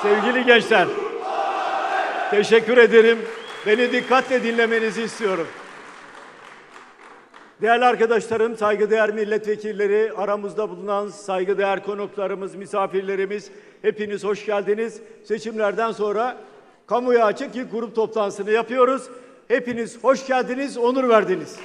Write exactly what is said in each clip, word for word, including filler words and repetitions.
Sevgili gençler, teşekkür ederim. Beni dikkatle dinlemenizi istiyorum. Değerli arkadaşlarım, saygıdeğer milletvekilleri, aramızda bulunan saygıdeğer konuklarımız, misafirlerimiz, hepiniz hoş geldiniz. Seçimlerden sonra kamuya açık ilk grup toplantısını yapıyoruz. Hepiniz hoş geldiniz, onur verdiniz.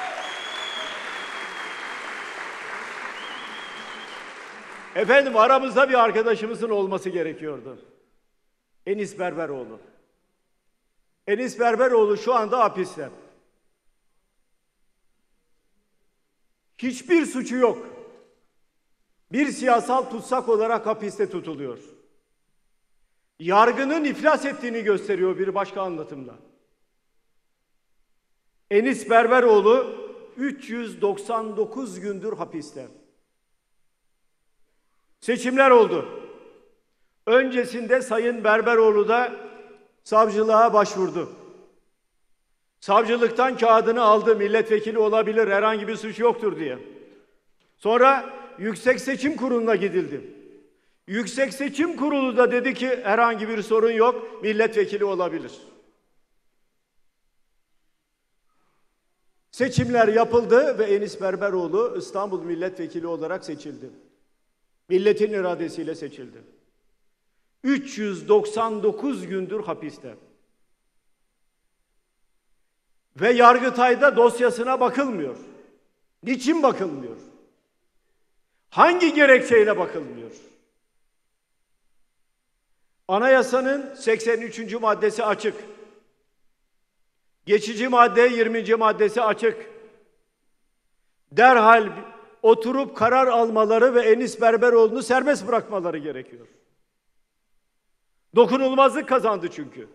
Efendim, aramızda bir arkadaşımızın olması gerekiyordu. Enis Berberoğlu. Enis Berberoğlu şu anda hapiste. Hiçbir suçu yok. Bir siyasal tutsak olarak hapiste tutuluyor. Yargının iflas ettiğini gösteriyor bir başka anlatımla. Enis Berberoğlu üç yüz doksan dokuz gündür hapiste. Seçimler oldu. Öncesinde Sayın Berberoğlu da savcılığa başvurdu. Savcılıktan kağıdını aldı, milletvekili olabilir, herhangi bir suç yoktur diye. Sonra Yüksek Seçim Kurulu'na gidildi. Yüksek Seçim Kurulu da dedi ki herhangi bir sorun yok, milletvekili olabilir. Seçimler yapıldı ve Enis Berberoğlu İstanbul milletvekili olarak seçildi. Milletin iradesiyle seçildi. üç yüz doksan dokuz gündür hapiste. Ve Yargıtay'da dosyasına bakılmıyor. Niçin bakılmıyor? Hangi gerekçeyle bakılmıyor? Anayasanın seksen üçüncü maddesi açık. Geçici madde yirminci maddesi açık. Derhal oturup karar almaları ve Enis Berberoğlu'nu serbest bırakmaları gerekiyor. Dokunulmazlık kazandı çünkü.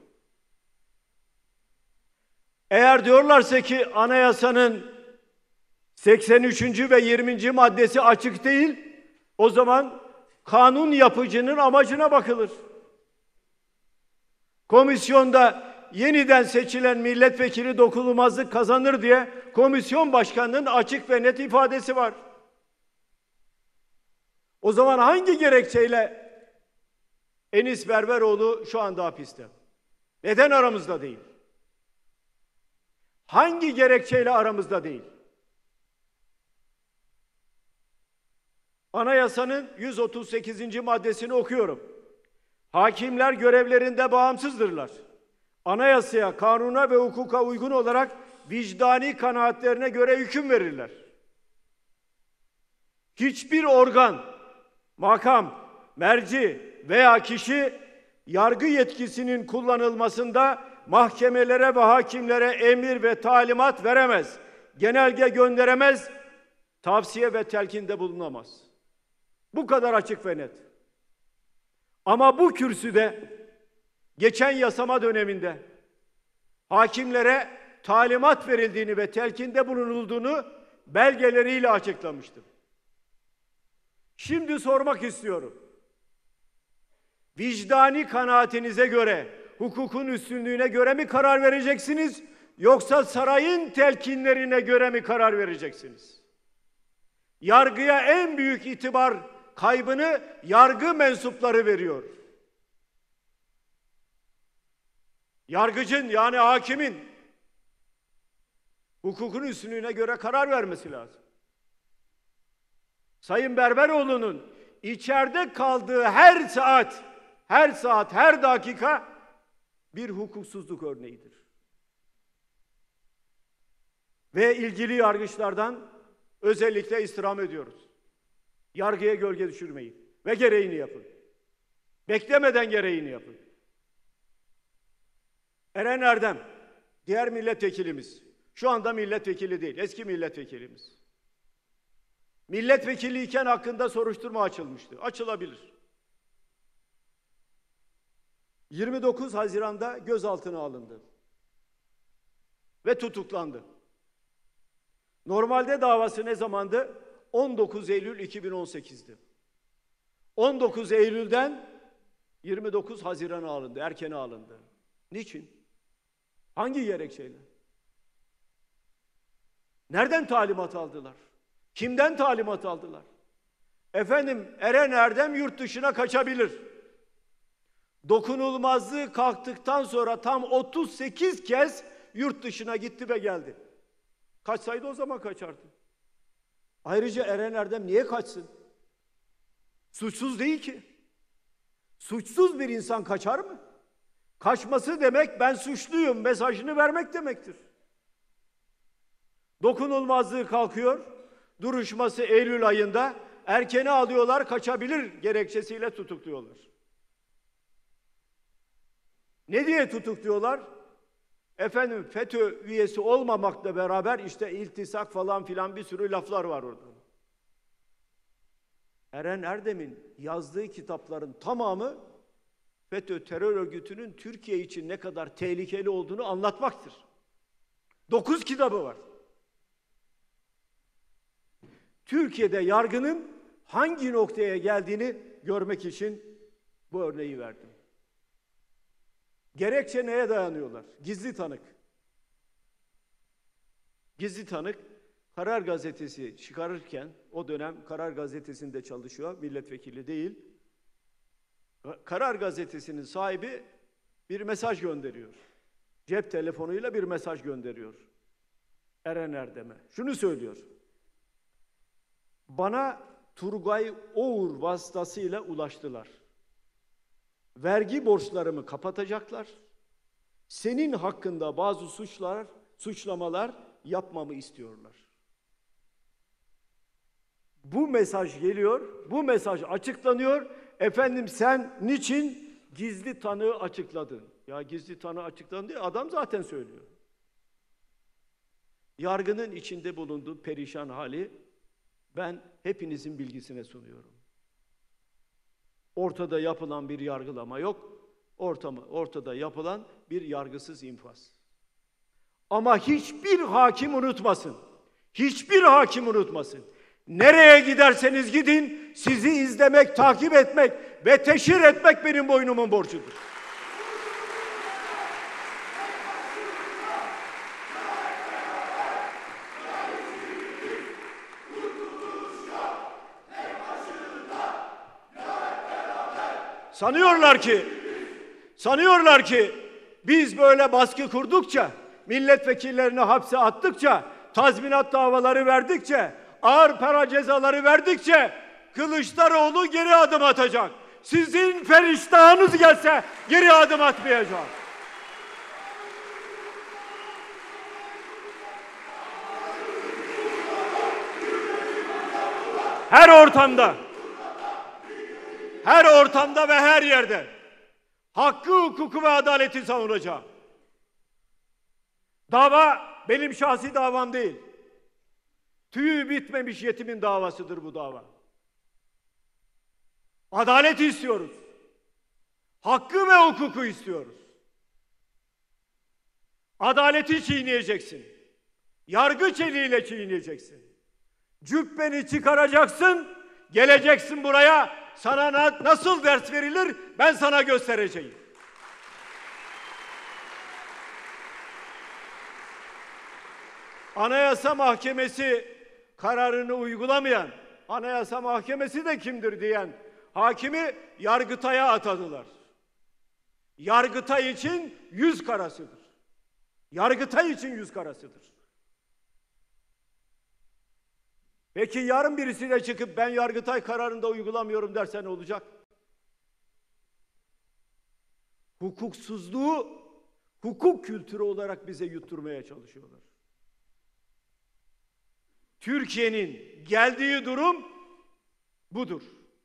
Eğer diyorlarsa ki anayasanın seksen üçüncü ve yirminci maddesi açık değil, o zaman kanun yapıcının amacına bakılır. Komisyonda yeniden seçilen milletvekili dokunulmazlık kazanır diye komisyon başkanının açık ve net ifadesi var. O zaman hangi gerekçeyle Enis Berberoğlu şu anda hapiste? Neden aramızda değil? Hangi gerekçeyle aramızda değil? Anayasanın yüz otuz sekizinci maddesini okuyorum. Hakimler görevlerinde bağımsızdırlar. Anayasaya, kanuna ve hukuka uygun olarak vicdani kanaatlerine göre hüküm verirler. Hiçbir organ, makam, merci veya kişi yargı yetkisinin kullanılmasında mahkemelere ve hakimlere emir ve talimat veremez, genelge gönderemez, tavsiye ve telkinde bulunamaz. Bu kadar açık ve net. Ama bu kürsüde geçen yasama döneminde hakimlere talimat verildiğini ve telkinde bulunulduğunu belgeleriyle açıklamıştım. Şimdi sormak istiyorum. Vicdani kanaatinize göre, hukukun üstünlüğüne göre mi karar vereceksiniz, yoksa sarayın telkinlerine göre mi karar vereceksiniz? Yargıya en büyük itibar kaybını yargı mensupları veriyor. Yargıcın, yani hakimin hukukun üstünlüğüne göre karar vermesi lazım. Sayın Berberoğlu'nun içeride kaldığı her saat, her saat, her dakika bir hukuksuzluk örneğidir. Ve ilgili yargıçlardan özellikle istirham ediyoruz. Yargıya gölge düşürmeyin ve gereğini yapın. Beklemeden gereğini yapın. Eren Erdem, diğer milletvekilimiz, şu anda milletvekili değil, eski milletvekilimiz. Milletvekiliyken hakkında soruşturma açılmıştı. Açılabilir. yirmi dokuz Haziran'da gözaltına alındı. Ve tutuklandı. Normalde davası ne zamandı? on dokuz Eylül iki bin on sekiz'di. on dokuz Eylül'den yirmi dokuz Haziran'a alındı, erkene alındı. Niçin? Hangi gerekçeyle? Nereden talimat aldılar? Kimden talimat aldılar? Efendim, Eren Erdem yurt dışına kaçabilir. Dokunulmazlığı kalktıktan sonra tam otuz sekiz kez yurt dışına gitti ve geldi. Kaçsaydı o zaman kaçardı. Ayrıca Eren Erdem niye kaçsın? Suçsuz değil ki. Suçsuz bir insan kaçar mı? Kaçması demek ben suçluyum mesajını vermek demektir. Dokunulmazlığı kalkıyor. Duruşması Eylül ayında. Erkene alıyorlar, kaçabilir gerekçesiyle tutukluyorlar. Ne diye tutukluyorlar? Efendim FETÖ üyesi olmamakla beraber işte iltisak falan filan bir sürü laflar var orada. Eren Erdem'in yazdığı kitapların tamamı FETÖ terör örgütünün Türkiye için ne kadar tehlikeli olduğunu anlatmaktır. Dokuz kitabı var. Türkiye'de yargının hangi noktaya geldiğini görmek için bu örneği verdim. Gerekçe neye dayanıyorlar? Gizli tanık. Gizli tanık, Karar Gazetesi çıkarırken, o dönem Karar Gazetesi'nde çalışıyor, milletvekili değil. Karar Gazetesi'nin sahibi bir mesaj gönderiyor. Cep telefonuyla bir mesaj gönderiyor Eren Erdem'e. Şunu söylüyor. Bana Turgay Oğur vasıtasıyla ulaştılar. Vergi borçlarımı kapatacaklar. Senin hakkında bazı suçlar, suçlamalar yapmamı istiyorlar. Bu mesaj geliyor, bu mesaj açıklanıyor. Efendim sen niçin gizli tanığı açıkladın? Ya gizli tanığı açıklandı diye adam zaten söylüyor. Yargının içinde bulunduğu perişan hali ben hepinizin bilgisine sunuyorum. Ortada yapılan bir yargılama yok. Ortamı, ortada yapılan bir yargısız infaz. Ama hiçbir hakim unutmasın. Hiçbir hakim unutmasın. Nereye giderseniz gidin, sizi izlemek, takip etmek ve teşhir etmek benim boynumun borcudur. Sanıyorlar ki, sanıyorlar ki biz böyle baskı kurdukça, milletvekillerini hapse attıkça, tazminat davaları verdikçe, ağır para cezaları verdikçe Kılıçdaroğlu geri adım atacak. Sizin feriştahınız gelse geri adım atmayacak. Her ortamda, her ortamda ve her yerde hakkı, hukuku ve adaleti savunacağım. Dava benim şahsi davam değil. Tüyü bitmemiş yetimin davasıdır bu dava. Adalet istiyoruz. Hakkı ve hukuku istiyoruz. Adaleti çiğneyeceksin. Yargı çeliğiyle çiğneyeceksin. Cübbeni çıkaracaksın, geleceksin buraya. Sana na- nasıl ders verilir ben sana göstereceğim. Anayasa Mahkemesi kararını uygulamayan, Anayasa Mahkemesi de kimdir diyen hakimi Yargıtay'a atadılar. Yargıtay için yüz karasıdır. Yargıtay için yüz karasıdır. Peki yarın birisi de çıkıp ben Yargıtay kararını da uygulamıyorum derse ne olacak? Hukuksuzluğu hukuk kültürü olarak bize yutturmaya çalışıyorlar. Türkiye'nin geldiği durum budur.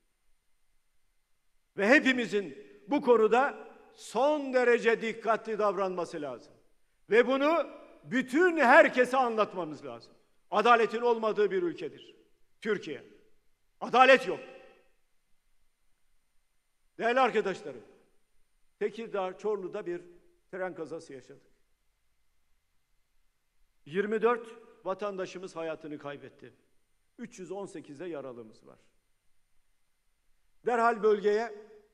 Ve hepimizin bu konuda son derece dikkatli davranması lazım. Ve bunu bütün herkese anlatmamız lazım. Adaletin olmadığı bir ülkedir Türkiye. Adalet yok. Değerli arkadaşlarım, Tekirdağ, Çorlu'da bir tren kazası yaşadık. yirmi dört vatandaşımız hayatını kaybetti. üç yüz on sekizde yaralımız var. Derhal bölgeye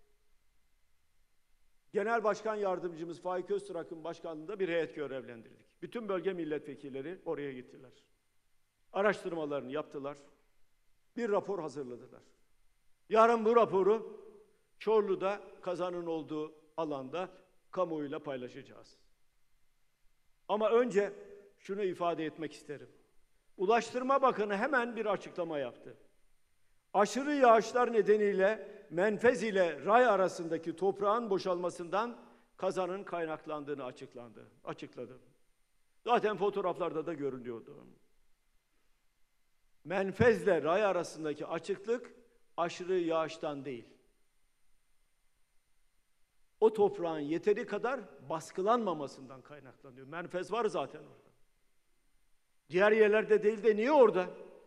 Genel Başkan Yardımcımız Faik Öztürk'ün başkanlığında bir heyet görevlendirdik. Bütün bölge milletvekilleri oraya gittiler. Araştırmalarını yaptılar. Bir rapor hazırladılar. Yarın bu raporu Çorlu'da kazanın olduğu alanda kamuoyuyla paylaşacağız. Ama önce şunu ifade etmek isterim. Ulaştırma Bakanı hemen bir açıklama yaptı. Aşırı yağışlar nedeniyle Menfez ile Ray arasındaki toprağın boşalmasından kazanın kaynaklandığını açıklandı, açıkladı. Zaten fotoğraflarda da görünüyordu. Menfez ile Ray arasındaki açıklık aşırı yağıştan değil. O toprağın yeteri kadar baskılanmamasından kaynaklanıyor. Menfez var zaten orada. Diğer yerlerde değil de niye orada?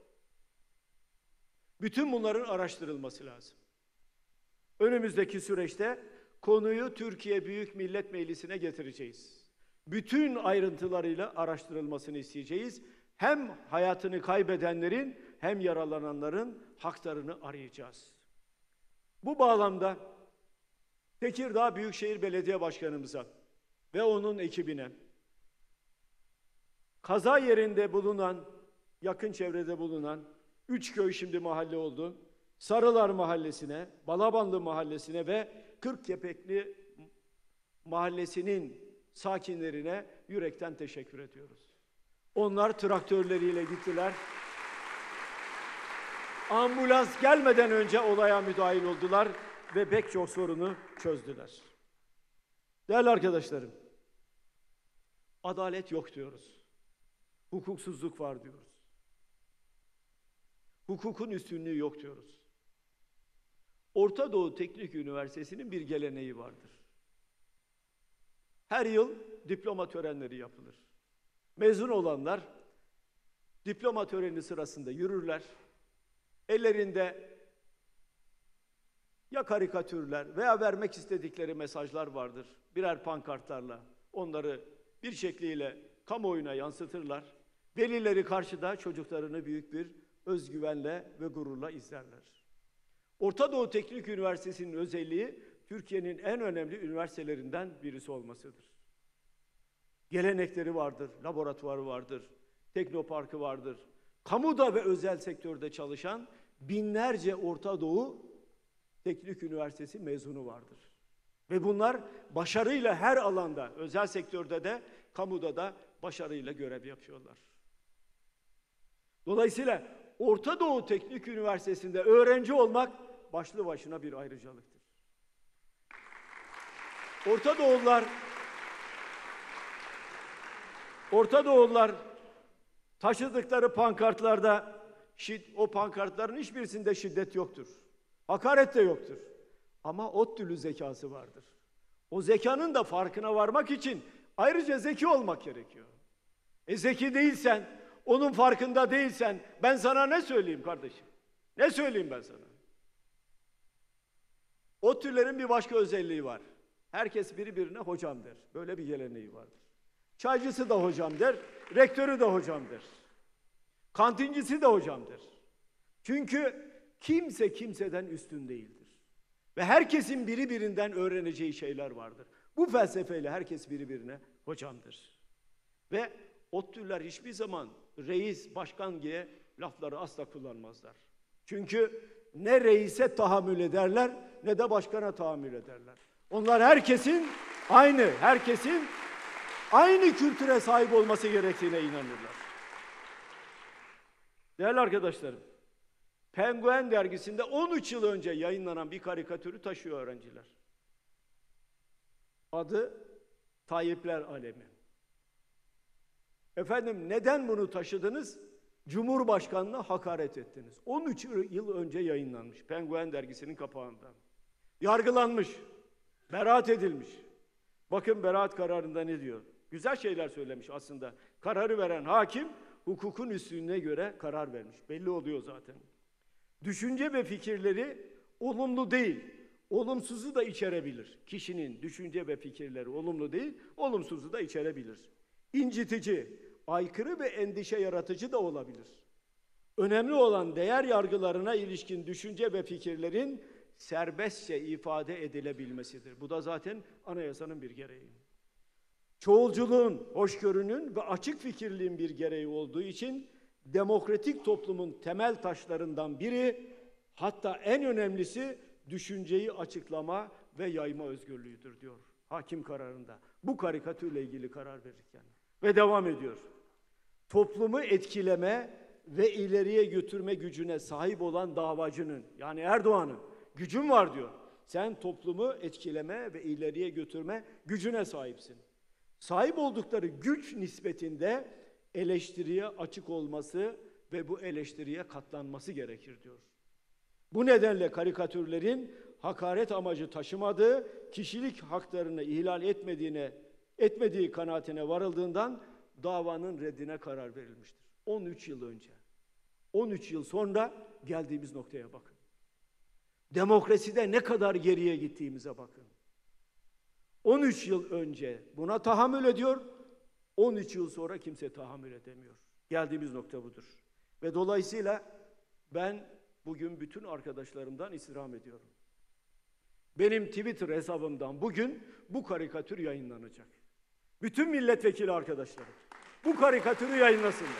Bütün bunların araştırılması lazım. Önümüzdeki süreçte konuyu Türkiye Büyük Millet Meclisi'ne getireceğiz. Bütün ayrıntılarıyla araştırılmasını isteyeceğiz. Hem hayatını kaybedenlerin hem yaralananların haklarını arayacağız. Bu bağlamda Tekirdağ Büyükşehir Belediye Başkanımıza ve onun ekibine, kaza yerinde bulunan, yakın çevrede bulunan üç köy şimdi mahalle oldu, Sarılar Mahallesi'ne, Balabanlı Mahallesi'ne ve Kırkkepekli Mahallesi'nin sakinlerine yürekten teşekkür ediyoruz. Onlar traktörleriyle gittiler. Ambulans gelmeden önce olaya müdahil oldular ve pek çok sorunu çözdüler. Değerli arkadaşlarım, adalet yok diyoruz. Hukuksuzluk var diyoruz. Hukukun üstünlüğü yok diyoruz. Orta Doğu Teknik Üniversitesi'nin bir geleneği vardır. Her yıl diploma törenleri yapılır. Mezun olanlar diploma töreni sırasında yürürler. Ellerinde ya karikatürler veya vermek istedikleri mesajlar vardır. Birer pankartlarla onları bir şekliyle kamuoyuna yansıtırlar. Velileri karşıda çocuklarını büyük bir özgüvenle ve gururla izlerler. Orta Doğu Teknik Üniversitesi'nin özelliği Türkiye'nin en önemli üniversitelerinden birisi olmasıdır. Gelenekleri vardır, laboratuvarı vardır, teknoparkı vardır. Kamuda ve özel sektörde çalışan binlerce Orta Doğu Teknik Üniversitesi mezunu vardır. Ve bunlar başarıyla her alanda, özel sektörde de, kamuda da başarıyla görev yapıyorlar. Dolayısıyla Orta Doğu Teknik Üniversitesi'nde öğrenci olmak başlı başına bir ayrıcalıktır. Orta Doğulular Orta Doğulular taşıdıkları pankartlarda, o pankartların hiçbirisinde şiddet yoktur. Hakaret de yoktur. Ama ODTÜ'lü zekası vardır. O zekanın da farkına varmak için ayrıca zeki olmak gerekiyor. E zeki değilsen, onun farkında değilsen ben sana ne söyleyeyim kardeşim? Ne söyleyeyim ben sana? ODTÜ'lerin bir başka özelliği var. Herkes birbirine hocam der. Böyle bir geleneği vardır. Çaycısı da hocam der, rektörü de hocam der. Kantincisi de hocam der. Çünkü kimse kimseden üstün değildir. Ve herkesin biri birinden öğreneceği şeyler vardır. Bu felsefeyle herkes birbirine hocamdır. Ve ODTÜ'ler hiçbir zaman reis, başkan diye lafları asla kullanmazlar. Çünkü ne reise tahammül ederler ne de başkana tahammül ederler. Onlar herkesin aynı, herkesin aynı kültüre sahip olması gerektiğine inanırlar. Değerli arkadaşlarım, Penguen dergisinde on üç yıl önce yayınlanan bir karikatürü taşıyor öğrenciler. Adı Tayyipler Alemi. Efendim neden bunu taşıdınız? Cumhurbaşkanına hakaret ettiniz. on üç yıl önce yayınlanmış Penguen dergisinin kapağında. Yargılanmış, beraat edilmiş. Bakın beraat kararında ne diyor? Güzel şeyler söylemiş aslında. Kararı veren hakim hukukun üstünlüğüne göre karar vermiş. Belli oluyor zaten. Düşünce ve fikirleri olumlu değil, olumsuzu da içerebilir. Kişinin düşünce ve fikirleri olumlu değil, olumsuzu da içerebilir. İncitici, aykırı ve endişe yaratıcı da olabilir. Önemli olan değer yargılarına ilişkin düşünce ve fikirlerin serbestçe ifade edilebilmesidir. Bu da zaten anayasanın bir gereği. Çoğulculuğun, hoşgörünün ve açık fikirliğin bir gereği olduğu için demokratik toplumun temel taşlarından biri, hatta en önemlisi düşünceyi açıklama ve yayma özgürlüğüdür diyor hakim kararında. Bu karikatürle ilgili karar verirken. Ve devam ediyor. Toplumu etkileme ve ileriye götürme gücüne sahip olan davacının, yani Erdoğan'ın gücün var diyor. Sen toplumu etkileme ve ileriye götürme gücüne sahipsin. Sahip oldukları güç nispetinde eleştiriye açık olması ve bu eleştiriye katlanması gerekir diyor. Bu nedenle karikatürlerin hakaret amacı taşımadığı, kişilik haklarını ihlal etmediğine, etmediği kanaatine varıldığından davanın reddine karar verilmiştir. on üç yıl önce. on üç yıl sonra geldiğimiz noktaya bakın. Demokraside ne kadar geriye gittiğimize bakın. on üç yıl önce buna tahammül ediyor, on üç yıl sonra kimse tahammül edemiyor. Geldiğimiz nokta budur. Ve dolayısıyla ben bugün bütün arkadaşlarımdan istirham ediyorum. Benim Twitter hesabımdan bugün bu karikatür yayınlanacak. Bütün milletvekili arkadaşlarım bu karikatürü yayınlasınlar.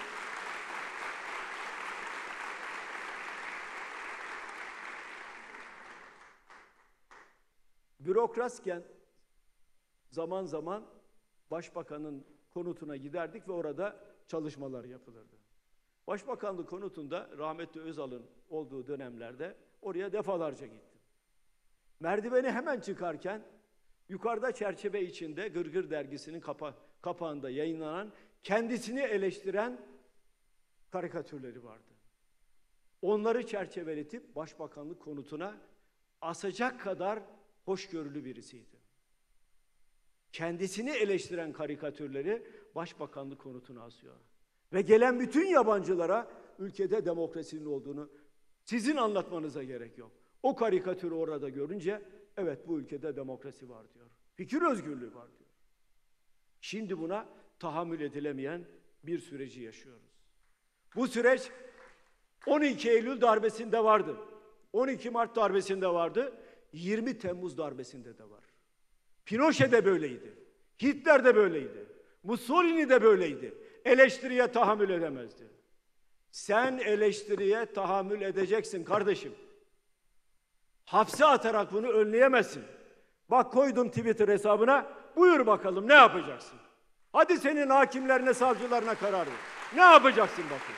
Bürokratken zaman zaman başbakanın konutuna giderdik ve orada çalışmalar yapılırdı. Başbakanlık konutunda rahmetli Özal'ın olduğu dönemlerde oraya defalarca gittim. Merdiveni hemen çıkarken yukarıda çerçeve içinde Gırgır dergisinin kapa kapağında yayınlanan, kendisini eleştiren karikatürleri vardı. Onları çerçeveletip başbakanlık konutuna asacak kadar hoşgörülü birisiydi. Kendisini eleştiren karikatürleri başbakanlık konutuna asıyor. Ve gelen bütün yabancılara ülkede demokrasinin olduğunu sizin anlatmanıza gerek yok. O karikatürü orada görünce evet bu ülkede demokrasi var diyor. Fikir özgürlüğü var diyor. Şimdi buna tahammül edilemeyen bir süreci yaşıyoruz. Bu süreç on iki Eylül darbesinde vardı. on iki Mart darbesinde vardı. yirmi Temmuz darbesinde de var. Pinochet de böyleydi. Hitler de böyleydi. Mussolini de böyleydi. Eleştiriye tahammül edemezdi. Sen eleştiriye tahammül edeceksin kardeşim. Hapse atarak bunu önleyemezsin. Bak koydum Twitter hesabına, buyur bakalım ne yapacaksın? Hadi senin hakimlerine, savcılarına karar ver. Ne yapacaksın bakayım?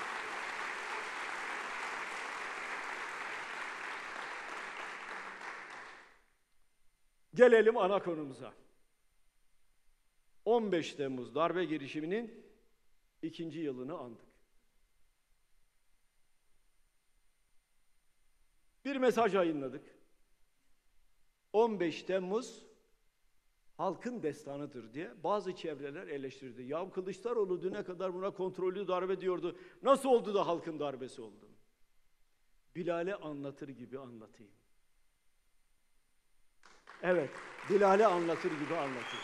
Gelelim ana konumuza. on beş Temmuz darbe girişiminin ikinci yılını andık. Bir mesaj yayınladık. on beş Temmuz halkın destanıdır diye bazı çevreler eleştirdi. Ya Kılıçdaroğlu düne kadar buna kontrollü darbe diyordu. Nasıl oldu da halkın darbesi oldu? Bilal'e anlatır gibi anlatayım. Evet, Bilal'e anlatır gibi anlatayım.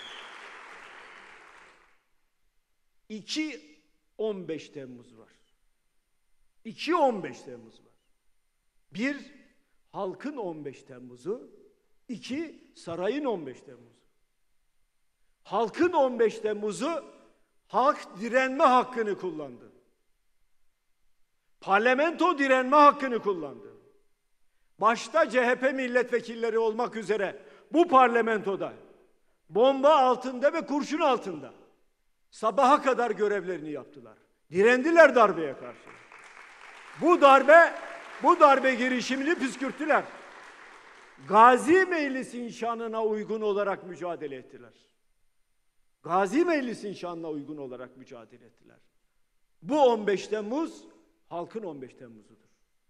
iki on beş Temmuz var. iki on beş Temmuz var. Bir, halkın on beş Temmuz'u, iki, sarayın on beş Temmuz'u. Halkın on beş Temmuz'u, halk direnme hakkını kullandı. Parlamento direnme hakkını kullandı. Başta C H P milletvekilleri olmak üzere bu parlamentoda bomba altında ve kurşun altında sabaha kadar görevlerini yaptılar. Direndiler darbeye karşı. Bu darbe, bu darbe girişimini püskürttüler. Gazi Meclisi'nin şanına uygun olarak mücadele ettiler. Gazi Meclisi'nin şanına uygun olarak mücadele ettiler. Bu on beş Temmuz, halkın on beş Temmuz'udur.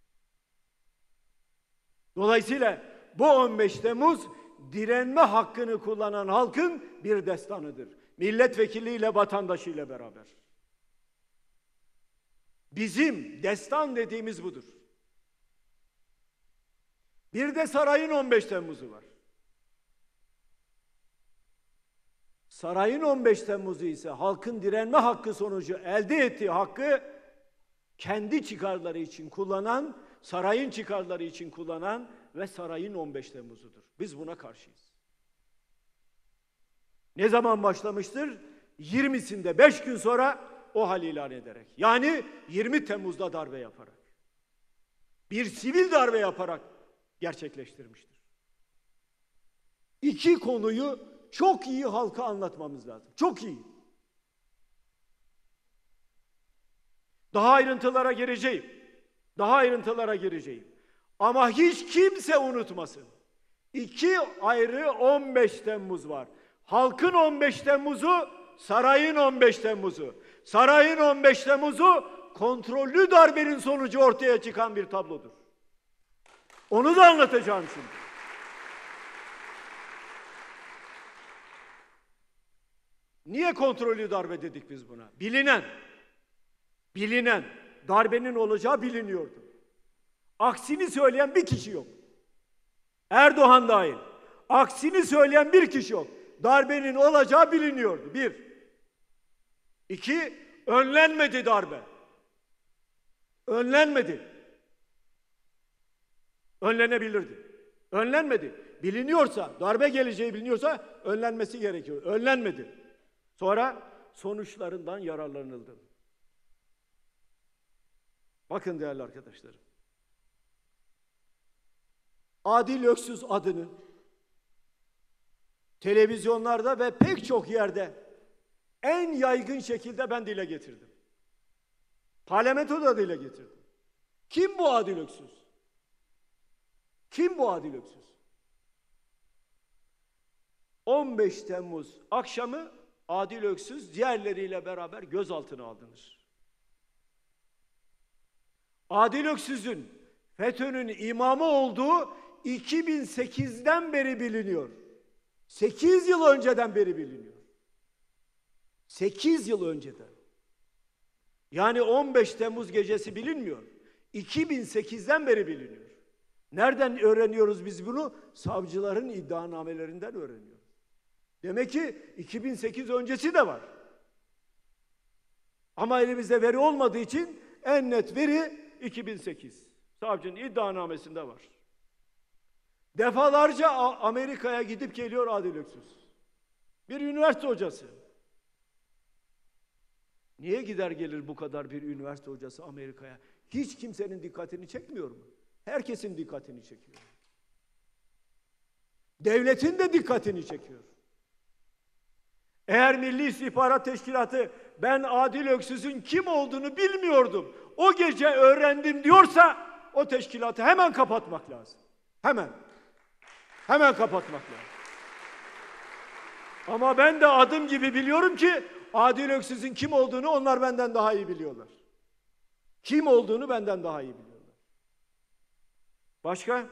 Dolayısıyla bu on beş Temmuz, direnme hakkını kullanan halkın bir destanıdır. Milletvekiliyle, vatandaşıyla beraber. Bizim destan dediğimiz budur. Bir de sarayın on beş Temmuz'u var. Sarayın on beş Temmuz'u ise halkın direnme hakkı sonucu elde ettiği hakkı kendi çıkarları için kullanan, sarayın çıkarları için kullanan ve sarayın on beş Temmuz'udur. Biz buna karşıyız. Ne zaman başlamıştır? yirmisinde beş gün sonra o hal ilan ederek. Yani yirmi Temmuz'da darbe yaparak. Bir sivil darbe yaparak gerçekleştirmiştir. İki konuyu çok iyi halka anlatmamız lazım. Çok iyi. Daha ayrıntılara gireceğim. Daha ayrıntılara gireceğim. Ama hiç kimse unutmasın. İki ayrı on beş Temmuz var. Halkın on beş Temmuz'u, sarayın on beş Temmuz'u. Sarayın on beş Temmuz'u kontrollü darbenin sonucu ortaya çıkan bir tablodur. Onu da anlatacağım şimdi. Niye kontrollü darbe dedik biz buna? Bilinen, bilinen, darbenin olacağı biliniyordu. Aksini söyleyen bir kişi yok. Erdoğan dahil. Aksini söyleyen bir kişi yok. Darbenin olacağı biliniyordu. Bir. İki, önlenmedi darbe. Önlenmedi. Önlenebilirdi. Önlenmedi. Biliniyorsa, darbe geleceği biliniyorsa önlenmesi gerekiyor. Önlenmedi. Sonra sonuçlarından yararlanıldı. Bakın değerli arkadaşlarım. Adil Öksüz adını televizyonlarda ve pek çok yerde en yaygın şekilde ben dile getirdim. Parlamentoda dile getirdim. Kim bu Adil Öksüz? Kim bu Adil Öksüz? on beş Temmuz akşamı Adil Öksüz diğerleriyle beraber gözaltına alınır. Adil Öksüz'ün FETÖ'nün imamı olduğu iki bin sekizden beri biliniyor. sekiz yıl önceden beri biliniyor. sekiz yıl önceden. Yani on beş Temmuz gecesi bilinmiyor. iki bin sekizden beri biliniyor. Nereden öğreniyoruz biz bunu? Savcıların iddianamelerinden öğreniyoruz. Demek ki iki bin sekiz öncesi de var. Ama elimizde veri olmadığı için en net veri iki bin sekiz. Savcının iddianamesinde var. Defalarca Amerika'ya gidip geliyor Adil Öksüz. Bir üniversite hocası. Niye gider gelir bu kadar bir üniversite hocası Amerika'ya? Hiç kimsenin dikkatini çekmiyor mu? Herkesin dikkatini çekiyor. Devletin de dikkatini çekiyor. Eğer Milli İstihbarat Teşkilatı ben Adil Öksüz'ün kim olduğunu bilmiyordum, o gece öğrendim diyorsa o teşkilatı hemen kapatmak lazım. Hemen. Hemen kapatmak lazım. Ama ben de adım gibi biliyorum ki Adil Öksüz'ün kim olduğunu onlar benden daha iyi biliyorlar. Kim olduğunu benden daha iyi biliyorlar. Başka?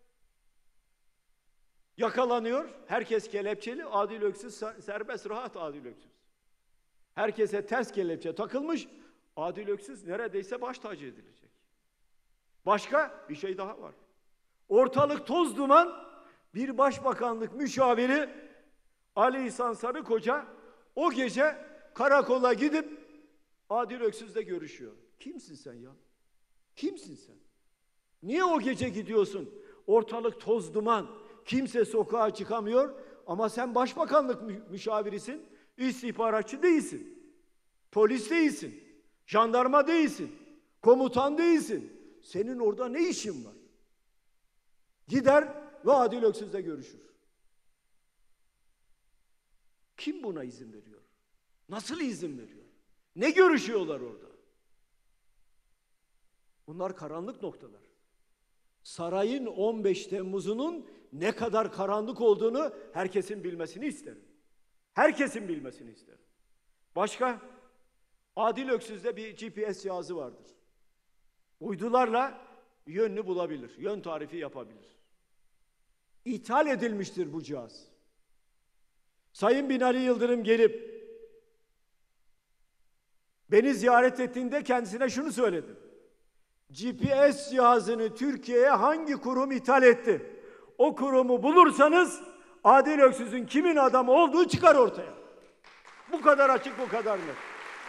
Yakalanıyor, herkes kelepçeli, Adil Öksüz serbest, rahat Adil Öksüz. Herkese ters kelepçe takılmış, Adil Öksüz neredeyse baş tacı edilecek. Başka bir şey daha var. Ortalık toz duman, bir başbakanlık müşaviri Ali İhsan Sarıkoca o gece karakola gidip Adil Öksüz'le görüşüyor. Kimsin sen ya? Kimsin sen? Niye o gece gidiyorsun? Ortalık toz duman, kimse sokağa çıkamıyor ama sen başbakanlık müşavirisin, istihbaratçı değilsin, polis değilsin, jandarma değilsin, komutan değilsin. Senin orada ne işin var? Gider ve Adil Öksüz'le görüşür. Kim buna izin veriyor? Nasıl izin veriyor? Ne görüşüyorlar orada? Bunlar karanlık noktalar. Sarayın on beş Temmuz'unun ne kadar karanlık olduğunu herkesin bilmesini isterim. Herkesin bilmesini isterim. Başka? Adil Öksüz'de bir G P S cihazı vardır. Uydularla yönünü bulabilir, yön tarifi yapabilir. İthal edilmiştir bu cihaz. Sayın Binali Yıldırım gelip beni ziyaret ettiğinde kendisine şunu söyledim. G P S cihazını Türkiye'ye hangi kurum ithal etti? O kurumu bulursanız Adil Öksüz'ün kimin adamı olduğu çıkar ortaya. Bu kadar açık, bu kadar net.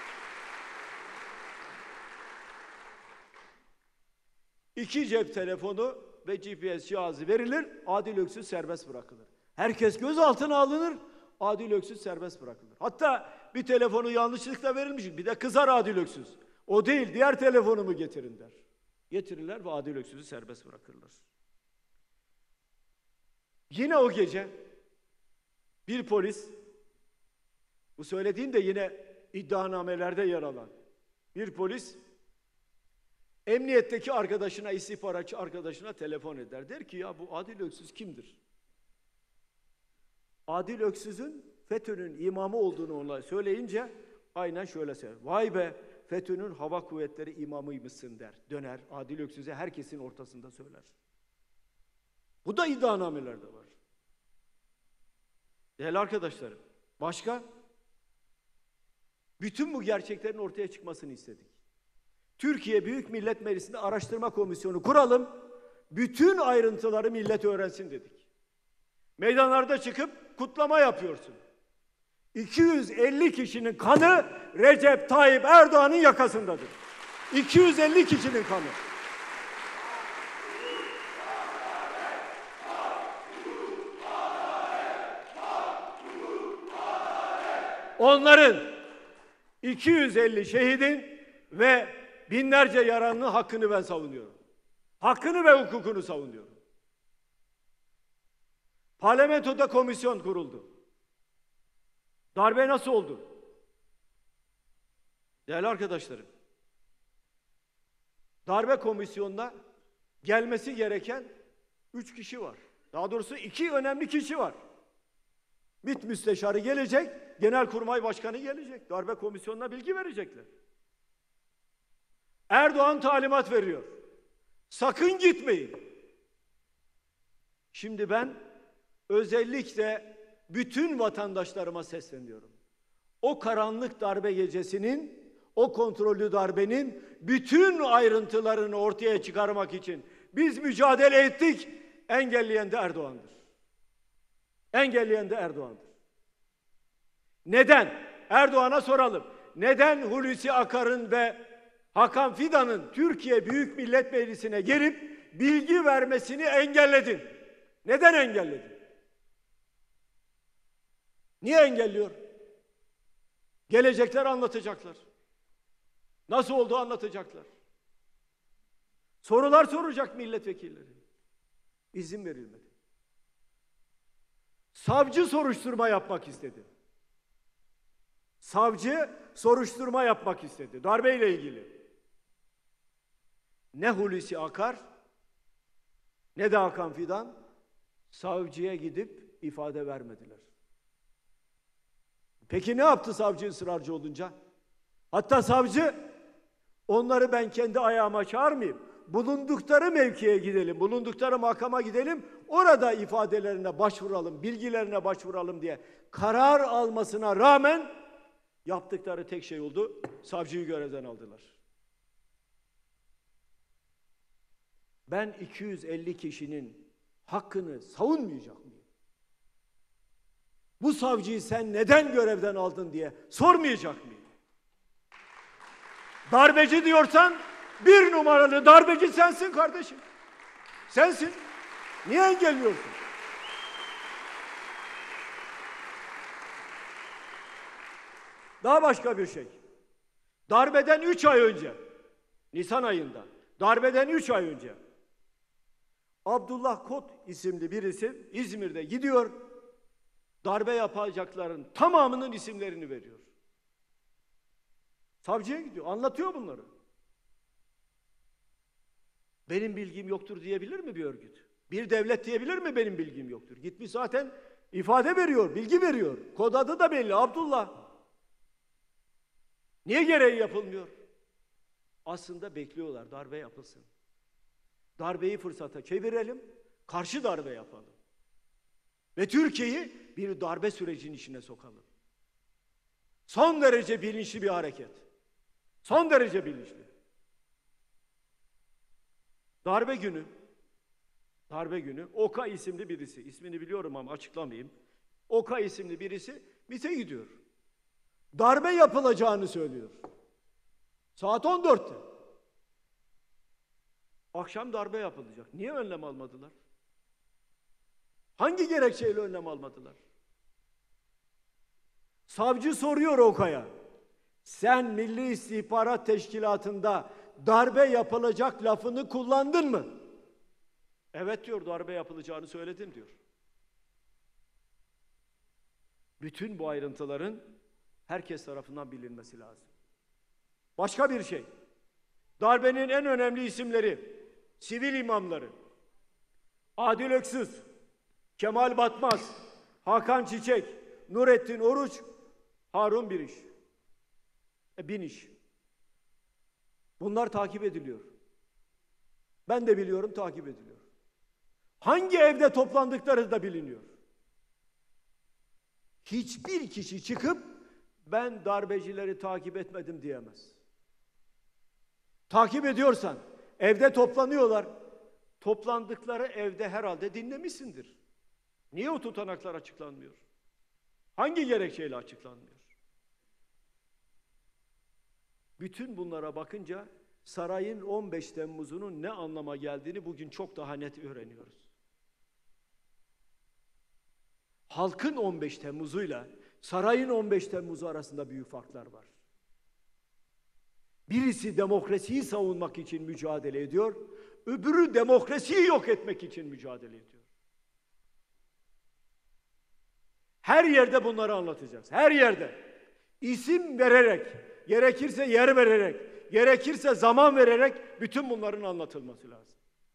İki cep telefonu ve G P S cihazı verilir, Adil Öksüz serbest bırakılır. Herkes gözaltına alınır, Adil Öksüz serbest bırakılır. Hatta bir telefonu yanlışlıkla verilmiş, bir de kızar Adil Öksüz. O değil, diğer telefonumu getirin der. Getirirler ve Adil Öksüz'ü serbest bırakırlar. Yine o gece Bir polis, bu söylediğim de yine iddianamelerde yer alan bir polis, emniyetteki arkadaşına, istihbaratçı arkadaşına telefon eder. Der ki ya bu Adil Öksüz kimdir? Adil Öksüz'ün FETÖ'nün imamı olduğunu ona söyleyince aynen şöyle söyler. Vay be, FETÖ'nün hava kuvvetleri imamıymışsın der. Döner Adil Öksüz'e herkesin ortasında söyler. Bu da iddianamelerde var. Değerli arkadaşlarım, başka? Bütün bu gerçeklerin ortaya çıkmasını istedik. Türkiye Büyük Millet Meclisi'nde araştırma komisyonu kuralım, bütün ayrıntıları millet öğrensin dedik. Meydanlarda çıkıp kutlama yapıyorsun. iki yüz elli kişinin kanı Recep Tayyip Erdoğan'ın yakasındadır. iki yüz elli kişinin kanı. Onların iki yüz elli şehidin ve binlerce yaranının hakkını ben savunuyorum. Hakkını ve hukukunu savunuyorum. Parlamentoda komisyon kuruldu. Darbe nasıl oldu? Değerli arkadaşlarım, darbe komisyonuna gelmesi gereken üç kişi var. Daha doğrusu iki önemli kişi var. MİT müsteşarı gelecek, Genelkurmay Başkanı gelecek. Darbe komisyonuna bilgi verecekler. Erdoğan talimat veriyor. Sakın gitmeyin. Şimdi ben özellikle bütün vatandaşlarıma sesleniyorum. O karanlık darbe gecesinin, o kontrollü darbenin bütün ayrıntılarını ortaya çıkarmak için biz mücadele ettik. Engelleyen de Erdoğan'dır. Engelleyen de Erdoğan'dır. Neden? Erdoğan'a soralım. Neden Hulusi Akar'ın ve Hakan Fidan'ın Türkiye Büyük Millet Meclisi'ne gelip bilgi vermesini engelledin? Neden engelledin? Niye engelliyor? Gelecekler, anlatacaklar. Nasıl oldu anlatacaklar. Sorular soracak milletvekilleri. İzin verilmedi. Savcı soruşturma yapmak istedi. Savcı soruşturma yapmak istedi. Darbeyle ilgili. Ne Hulusi Akar ne de Hakan Fidan savcıya gidip ifade vermediler. Peki ne yaptı savcı ısrarcı olunca? Hatta savcı onları ben kendi ayağıma çağırmayayım. Bulundukları mevkiye gidelim, bulundukları makama gidelim, orada ifadelerine başvuralım, bilgilerine başvuralım diye karar almasına rağmen yaptıkları tek şey oldu, savcıyı görevden aldılar. Ben iki yüz elli kişinin hakkını savunmayacak mıyım? Bu savcıyı sen neden görevden aldın diye sormayacak mıyım? Darbeci diyorsan bir numaralı darbeci sensin kardeşim. Sensin. Niye engelliyorsun? Daha başka bir şey. Darbeden üç ay önce, Nisan ayında, darbeden üç ay önce Abdullah Kot isimli birisi İzmir'de gidiyor, darbe yapacakların tamamının isimlerini veriyor. Savcıya gidiyor, anlatıyor bunları. Benim bilgim yoktur diyebilir mi bir örgüt? Bir devlet diyebilir mi benim bilgim yoktur? Gitmiş zaten ifade veriyor, bilgi veriyor. Kod adı da belli, Abdullah. Niye gereği yapılmıyor? Aslında bekliyorlar, darbe yapılsın. Darbeyi fırsata çevirelim, karşı darbe yapalım. Ve Türkiye'yi bir darbe sürecinin içine sokalım. Son derece bilinçli bir hareket. Son derece bilinçli. Darbe günü, darbe günü Oka isimli birisi, ismini biliyorum ama açıklamayayım. Oka isimli birisi MİT'e gidiyor. Darbe yapılacağını söylüyor. Saat on dörtte. Akşam darbe yapılacak. Niye önlem almadılar? Hangi gerekçeyle önlem almadılar? Savcı soruyor Oka'ya. Sen Milli İstihbarat Teşkilatı'nda darbe yapılacak lafını kullandın mı? Evet diyor, darbe yapılacağını söyledim diyor. Bütün bu ayrıntıların herkes tarafından bilinmesi lazım. Başka bir şey. Darbenin en önemli isimleri, sivil imamları, Adil Öksüz, Kemal Batmaz, Hakan Çiçek, Nurettin Oruç, Harun Biriş, e, Biniş. Bunlar takip ediliyor. Ben de biliyorum, takip ediliyor. Hangi evde toplandıkları da biliniyor. Hiçbir kişi çıkıp ben darbecileri takip etmedim diyemez. Takip ediyorsan, evde toplanıyorlar. Toplandıkları evde herhalde dinlemişsindir. Niye o tutanaklar açıklanmıyor? Hangi gerekçeyle açıklanmıyor? Bütün bunlara bakınca sarayın on beş Temmuz'unun ne anlama geldiğini bugün çok daha net öğreniyoruz. Halkın on beş Temmuz'uyla sarayın on beş Temmuz'u arasında büyük farklar var. Birisi demokrasiyi savunmak için mücadele ediyor, öbürü demokrasiyi yok etmek için mücadele ediyor. Her yerde bunları anlatacağız. Her yerde. İsim vererek, gerekirse yer vererek, gerekirse zaman vererek bütün bunların anlatılması lazım.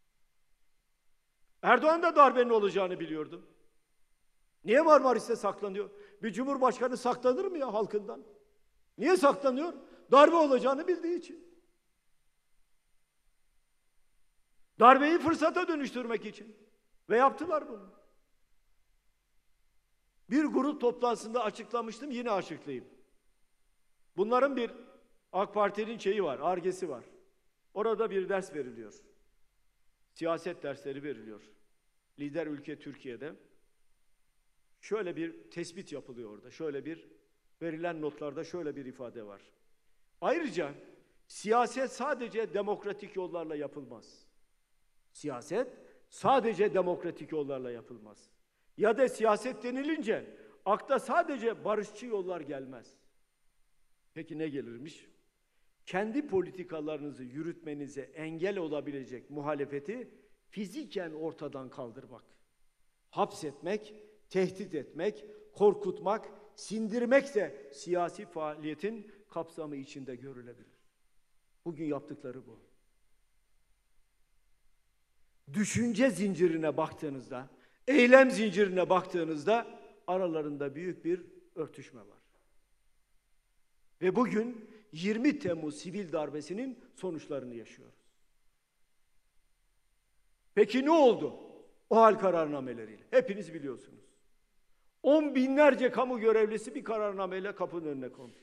Erdoğan da darbenin olacağını biliyordu. Niye Marmaris'te saklanıyor? Bir cumhurbaşkanı saklanır mı ya halkından? Niye saklanıyor? Darbe olacağını bildiği için. Darbeyi fırsata dönüştürmek için. Ve yaptılar bunu. Bir grup toplantısında açıklamıştım, yine açıklayayım. Bunların bir AK Parti'nin şeyi var, argesi var. Orada bir ders veriliyor. Siyaset dersleri veriliyor. Lider ülke Türkiye'de. Şöyle bir tespit yapılıyor orada. Şöyle bir verilen notlarda şöyle bir ifade var. Ayrıca siyaset sadece demokratik yollarla yapılmaz. Siyaset sadece demokratik yollarla yapılmaz. Ya da siyaset denilince akla sadece barışçı yollar gelmez. Peki ne gelirmiş? Kendi politikalarınızı yürütmenize engel olabilecek muhalefeti fiziken ortadan kaldırmak, hapsetmek, tehdit etmek, korkutmak, sindirmek de siyasi faaliyetin kapsamı içinde görülebilir. Bugün yaptıkları bu. Düşünce zincirine baktığınızda, eylem zincirine baktığınızda aralarında büyük bir örtüşme var. Ve bugün yirmi Temmuz sivil darbesinin sonuçlarını yaşıyoruz. Peki ne oldu o hal kararnameleriyle? Hepiniz biliyorsunuz. On binlerce kamu görevlisi bir kararnameyle kapının önüne kondu.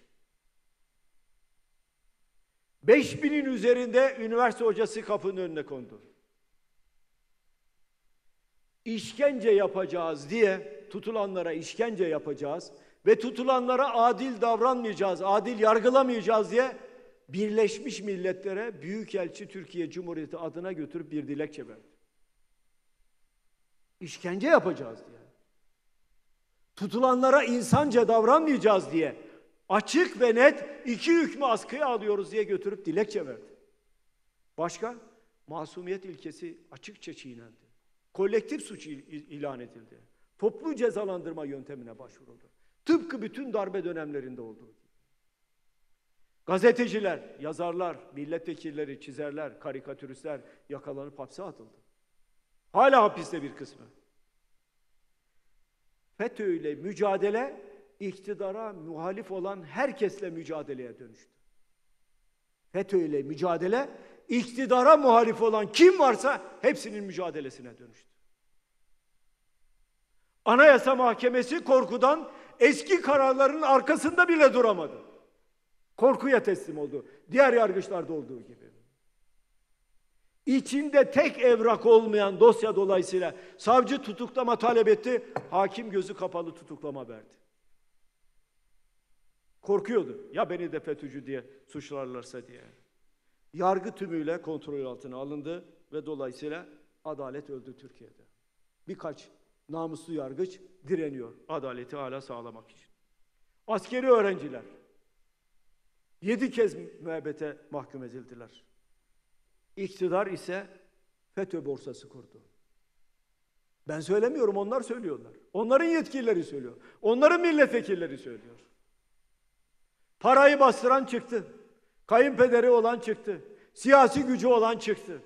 Beş binin üzerinde üniversite hocası kapının önüne kondu. İşkence yapacağız diye tutulanlara işkence yapacağız ve tutulanlara adil davranmayacağız, adil yargılamayacağız diye Birleşmiş Milletler'e Büyükelçi Türkiye Cumhuriyeti adına götürüp bir dilekçe verdi. İşkence yapacağız diye. Tutulanlara insanca davranmayacağız diye açık ve net iki hükmü askıya alıyoruz diye götürüp dilekçe verdi. Başka? Masumiyet ilkesi açıkça çiğnendi. Kolektif suç ilan edildi. Toplu cezalandırma yöntemine başvuruldu. Tıpkı bütün darbe dönemlerinde olduğu gibi. Gazeteciler, yazarlar, milletvekilleri, çizerler, karikatüristler yakalanıp hapse atıldı. Hala hapiste bir kısmı. FETÖ ile mücadele, iktidara muhalif olan herkesle mücadeleye dönüştü. FETÖ ile mücadele, iktidara muhalif olan kim varsa hepsinin mücadelesine dönüştü. Anayasa Mahkemesi korkudan eski kararların arkasında bile duramadı. Korkuya teslim oldu. Diğer yargıçlarda olduğu gibi. İçinde tek evrak olmayan dosya dolayısıyla savcı tutuklama talep etti. Hakim gözü kapalı tutuklama verdi. Korkuyordu. Ya beni de FETÖ'cü diye suçlarlarsa diye. Yargı tümüyle kontrol altına alındı ve dolayısıyla adalet öldü Türkiye'de. Birkaç namuslu yargıç direniyor adaleti hala sağlamak için. Askeri öğrenciler yedi kez müebbete mahkum edildiler. İktidar ise FETÖ borsası kurdu. Ben söylemiyorum, onlar söylüyorlar. Onların yetkilileri söylüyor. Onların milletvekilleri söylüyor. Parayı bastıran çıktı. Kayınpederi olan çıktı. Siyasi gücü olan çıktı.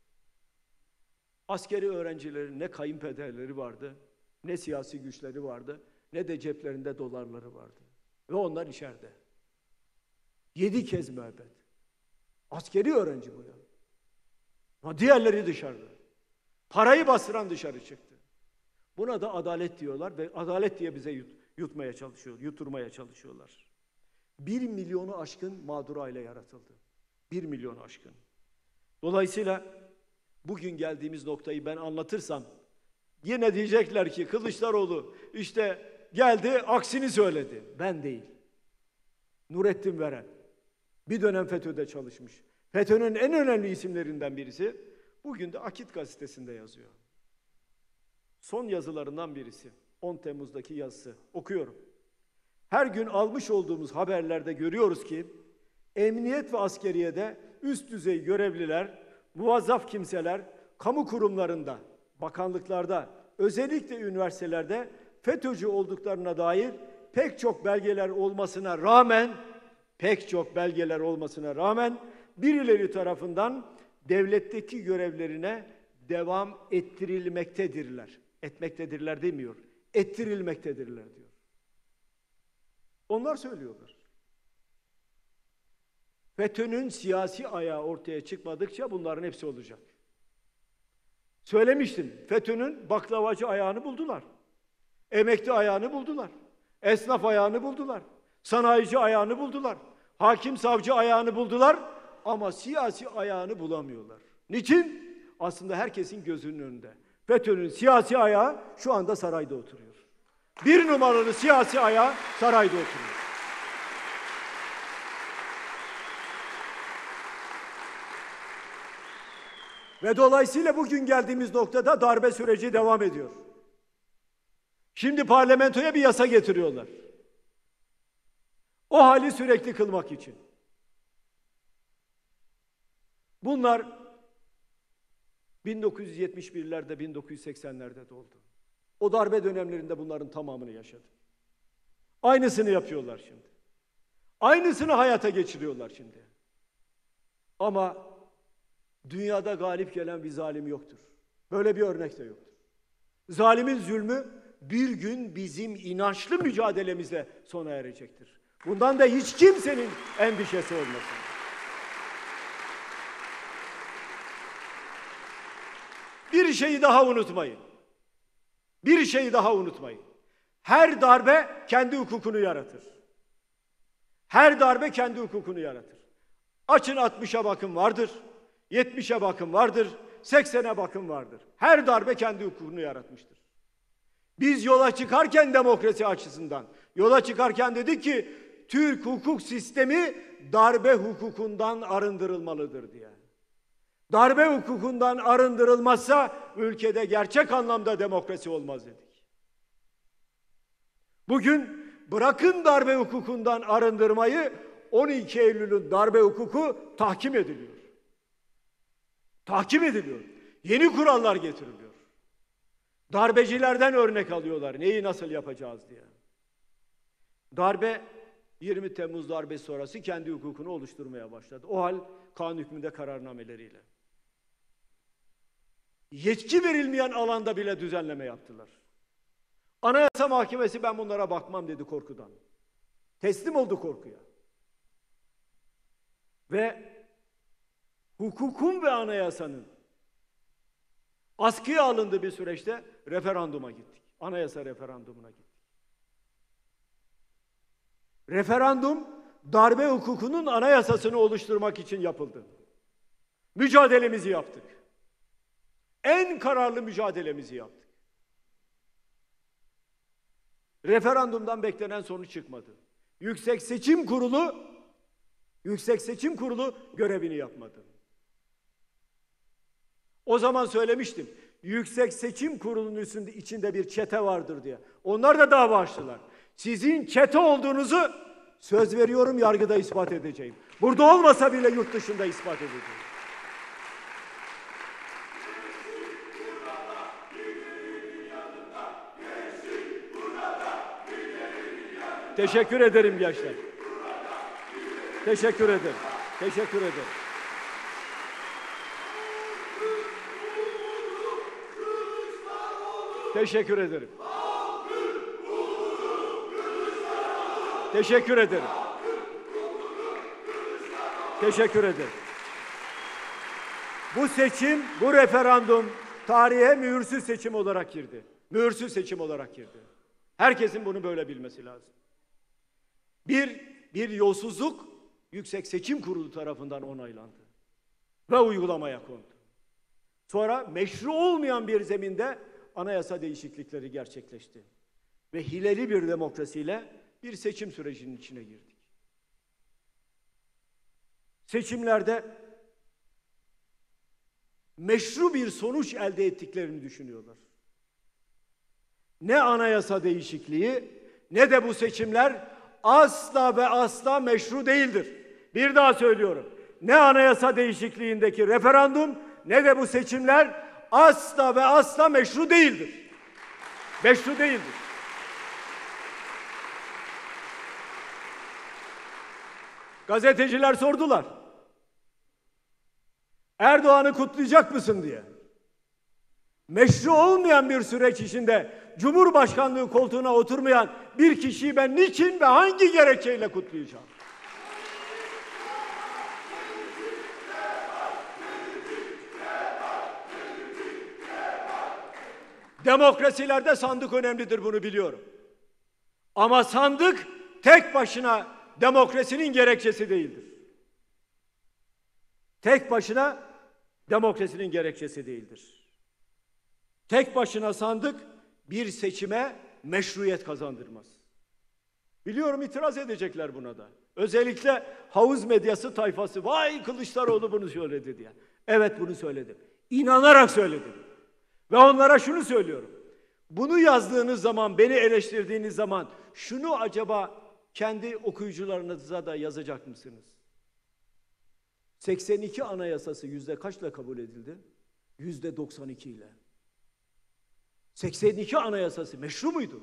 Askeri öğrencilerin ne kayınpederleri vardı, ne siyasi güçleri vardı, ne de ceplerinde dolarları vardı. Ve onlar içeride. Yedi kez müebbet. Askeri öğrenci bu ya. Ama diğerleri dışarıda. Parayı bastıran dışarı çıktı. Buna da adalet diyorlar ve adalet diye bize yut, yutmaya çalışıyor, yuturmaya çalışıyorlar. Bir milyonu aşkın mağdur aile yaratıldı. Bir milyonu aşkın. Dolayısıyla bugün geldiğimiz noktayı ben anlatırsam yine diyecekler ki Kılıçdaroğlu işte geldi aksini söyledi. Ben değil. Nurettin Veren. Bir dönem FETÖ'de çalışmış. FETÖ'nün en önemli isimlerinden birisi. Bugün de Akit gazetesinde yazıyor. Son yazılarından birisi. on Temmuz'daki yazısı. Okuyorum. Her gün almış olduğumuz haberlerde görüyoruz ki emniyet ve askeriyede üst düzey görevliler, muvazzaf kimseler, kamu kurumlarında, bakanlıklarda, özellikle üniversitelerde FETÖ'cü olduklarına dair pek çok belgeler olmasına rağmen, pek çok belgeler olmasına rağmen birileri tarafından devletteki görevlerine devam ettirilmektedirler. Etmektedirler demiyor, ettirilmektedirler diyor. Onlar söylüyorlar. FETÖ'nün siyasi ayağı ortaya çıkmadıkça bunların hepsi olacak. Söylemiştim, FETÖ'nün baklavacı ayağını buldular. Emekli ayağını buldular. Esnaf ayağını buldular. Sanayici ayağını buldular. Hakim savcı ayağını buldular. Ama siyasi ayağını bulamıyorlar. Niçin? Aslında herkesin gözünün önünde. FETÖ'nün siyasi ayağı şu anda sarayda oturuyor. Bir numaralı siyasi ayağı sarayda oturuyor. Ve dolayısıyla bugün geldiğimiz noktada darbe süreci devam ediyor. Şimdi parlamentoya bir yasa getiriyorlar. O hali sürekli kılmak için. Bunlar bin dokuz yüz yetmiş birlerde, bin dokuz yüz seksenlerde doğdu. O darbe dönemlerinde bunların tamamını yaşadı. Aynısını yapıyorlar şimdi. Aynısını hayata geçiriyorlar şimdi. Ama dünyada galip gelen bir zalim yoktur. Böyle bir örnek de yoktur. Zalimin zulmü bir gün bizim inançlı mücadelemizle sona erecektir. Bundan da hiç kimsenin endişesi olmasın. Bir şeyi daha unutmayın. Bir şeyi daha unutmayın. Her darbe kendi hukukunu yaratır. Her darbe kendi hukukunu yaratır. Açın altmışa bakın vardır. yetmişe bakın vardır. seksene bakın vardır. Her darbe kendi hukukunu yaratmıştır. Biz yola çıkarken demokrasi açısından, yola çıkarken dedik ki Türk hukuk sistemi darbe hukukundan arındırılmalıdır diye. Darbe hukukundan arındırılmazsa ülkede gerçek anlamda demokrasi olmaz dedik. Bugün bırakın darbe hukukundan arındırmayı, on iki Eylül'ün darbe hukuku tahkim ediliyor. Tahkim ediliyor. Yeni kurallar getiriliyor. Darbecilerden örnek alıyorlar. Neyi nasıl yapacağız diye. Darbe yirmi Temmuz darbesi sonrası kendi hukukunu oluşturmaya başladı. O hal kanun hükmünde kararnameleriyle. Yetki verilmeyen alanda bile düzenleme yaptılar. Anayasa Mahkemesi ben bunlara bakmam dedi korkudan. Teslim oldu korkuya. Ve hukukun ve anayasanın askıya alındığı bir süreçte referanduma gittik. Anayasa referandumuna gittik. Referandum darbe hukukunun anayasasını oluşturmak için yapıldı. Mücadelemizi yaptık. En kararlı mücadelemizi yaptık. Referandumdan beklenen sonuç çıkmadı. Yüksek Seçim Kurulu Yüksek Seçim Kurulu görevini yapmadı. O zaman söylemiştim. Yüksek Seçim Kurulu'nun üstünde içinde bir çete vardır diye. Onlar da dava açtılar. Sizin çete olduğunuzu söz veriyorum yargıda ispat edeceğim. Burada olmasa bile yurt dışında ispat edeceğim. Teşekkür ederim gençler. Teşekkür ederim. Teşekkür ederim. Teşekkür ederim. Teşekkür ederim. Teşekkür ederim. Bu seçim, bu referandum tarihe mühürsüz seçim olarak girdi. Mühürsüz seçim olarak girdi. Herkesin bunu böyle bilmesi lazım. Bir, bir yolsuzluk Yüksek Seçim Kurulu tarafından onaylandı ve uygulamaya kondu. Sonra meşru olmayan bir zeminde anayasa değişiklikleri gerçekleşti. Ve hileli bir demokrasiyle bir seçim sürecinin içine girdik. Seçimlerde meşru bir sonuç elde ettiklerini düşünüyorlar. Ne anayasa değişikliği ne de bu seçimler asla ve asla meşru değildir. Bir daha söylüyorum. Ne anayasa değişikliğindeki referandum ne de bu seçimler asla ve asla meşru değildir. Meşru değildir. Gazeteciler sordular. Erdoğan'ı kutlayacak mısın diye. Meşru olmayan bir süreç içinde Cumhurbaşkanlığı koltuğuna oturmayan bir kişiyi ben niçin ve hangi gerekçeyle kutlayacağım? Demokrasilerde sandık önemlidir, bunu biliyorum. Ama sandık tek başına demokrasinin gerekçesi değildir. Tek başına demokrasinin gerekçesi değildir. Tek başına sandık bir seçime meşruiyet kazandırmaz. Biliyorum itiraz edecekler buna da. Özellikle havuz medyası tayfası, vay Kılıçdaroğlu bunu söyledi diye. Evet, bunu söyledim. İnanarak söyledim. Ve onlara şunu söylüyorum. Bunu yazdığınız zaman, beni eleştirdiğiniz zaman şunu acaba kendi okuyucularınıza da yazacak mısınız? seksen iki Anayasası yüzde kaçla kabul edildi? Yüzde doksan iki ile. seksen iki Anayasası meşru muydu?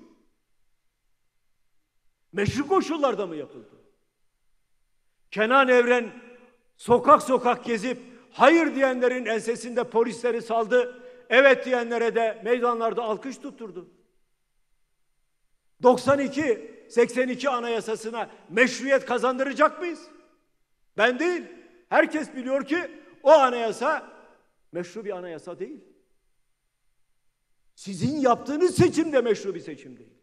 Meşru koşullarda mı yapıldı? Kenan Evren sokak sokak gezip hayır diyenlerin ensesinde polisleri saldı, evet diyenlere de meydanlarda alkış tutturdu. doksan iki seksen iki Anayasasına meşruiyet kazandıracak mıyız? Ben değil. Herkes biliyor ki o anayasa meşru bir anayasa değil. Sizin yaptığınız seçim de meşru bir seçim değil.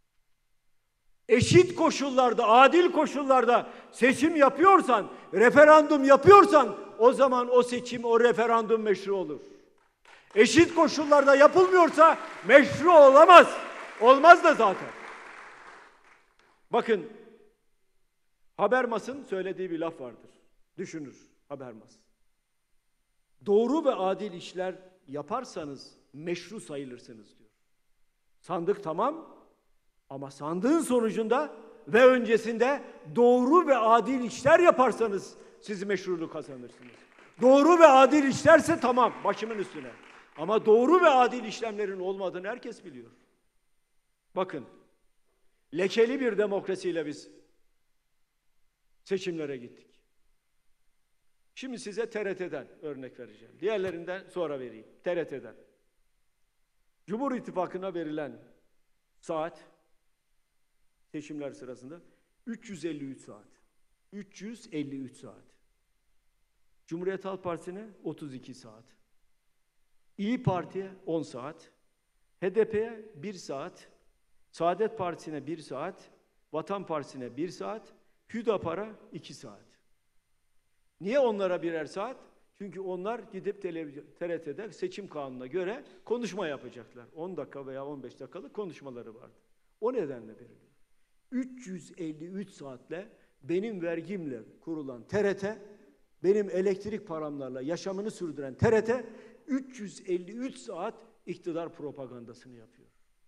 Eşit koşullarda, adil koşullarda seçim yapıyorsan, referandum yapıyorsan o zaman o seçim, o referandum meşru olur. Eşit koşullarda yapılmıyorsa meşru olamaz. Olmaz da zaten. Bakın, Habermas'ın söylediği bir laf vardır. Düşünür Habermas. Doğru ve adil işler yaparsanız meşru sayılırsınız diyor. Sandık tamam ama sandığın sonucunda ve öncesinde doğru ve adil işler yaparsanız siz meşruluğu kazanırsınız. Doğru ve adil işlerse tamam, başımın üstüne. Ama doğru ve adil işlemlerin olmadığını herkes biliyor. Bakın, lekeli bir demokrasiyle biz seçimlere gittik. Şimdi size T R T'den örnek vereceğim. Diğerlerinden sonra vereyim. T R T'den. Cumhur İttifakı'na verilen saat seçimler sırasında üç yüz elli üç saat. üç yüz elli üç saat. Cumhuriyet Halk Partisi'ne otuz iki saat. İyi Parti'ye on saat. H D P'ye bir saat. Saadet Partisi'ne bir saat. Vatan Partisi'ne bir saat. Hüdapar'a iki saat. Niye onlara birer saat? Çünkü onlar gidip televizyon, T R T'de seçim kanununa göre konuşma yapacaklar. on dakika veya on beş dakikalık konuşmaları vardı. O nedenle veriliyor. üç yüz elli üç saatle benim vergimle kurulan T R T, benim elektrik paramlarla yaşamını sürdüren T R T, üç yüz elli üç saat iktidar propagandasını yapıyor.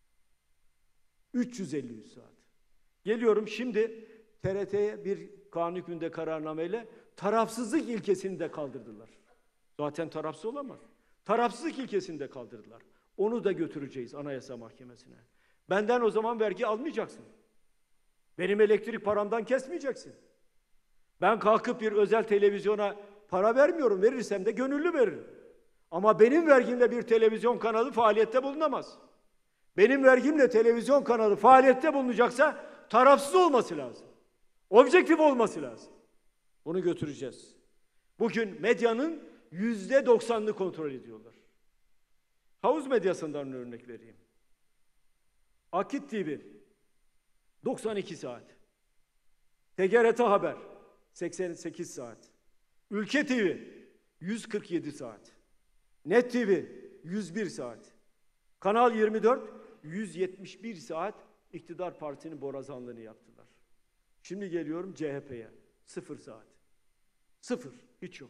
üç yüz elli üç saat. Geliyorum şimdi T R T'ye bir kanun hükmünde kararnameyle tarafsızlık ilkesini de kaldırdılar. Zaten tarafsız olamaz. Tarafsızlık ilkesini de kaldırdılar. Onu da götüreceğiz Anayasa Mahkemesi'ne. Benden o zaman vergi almayacaksın. Benim elektrik paramdan kesmeyeceksin. Ben kalkıp bir özel televizyona para vermiyorum. Verirsem de gönüllü veririm. Ama benim vergimle bir televizyon kanalı faaliyette bulunamaz. Benim vergimle televizyon kanalı faaliyette bulunacaksa tarafsız olması lazım. Objektif olması lazım. Bunu götüreceğiz. Bugün medyanın yüzde doksanını kontrol ediyorlar. Havuz medyasından örnek vereyim. Akit T V doksan iki saat. T G R T Haber seksen sekiz saat. Ülke T V yüz kırk yedi saat. Net T V yüz bir saat. Kanal yirmi dört yüz yetmiş bir saat iktidar partisinin borazanlığını yaptılar. Şimdi geliyorum C H P'ye. Sıfır saat. Sıfır. Hiç yok.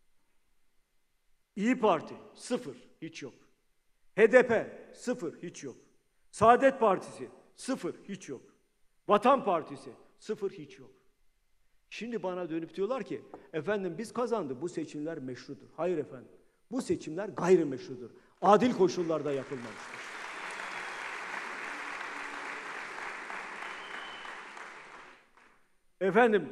İyi Parti. Sıfır. Hiç yok. H D P. Sıfır. Hiç yok. Saadet Partisi. Sıfır. Hiç yok. Vatan Partisi. Sıfır. Hiç yok. Şimdi bana dönüp diyorlar ki efendim biz kazandık. Bu seçimler meşrudur. Hayır efendim. Bu seçimler gayrimeşrudur. Adil koşullarda yapılmamıştır. Efendim,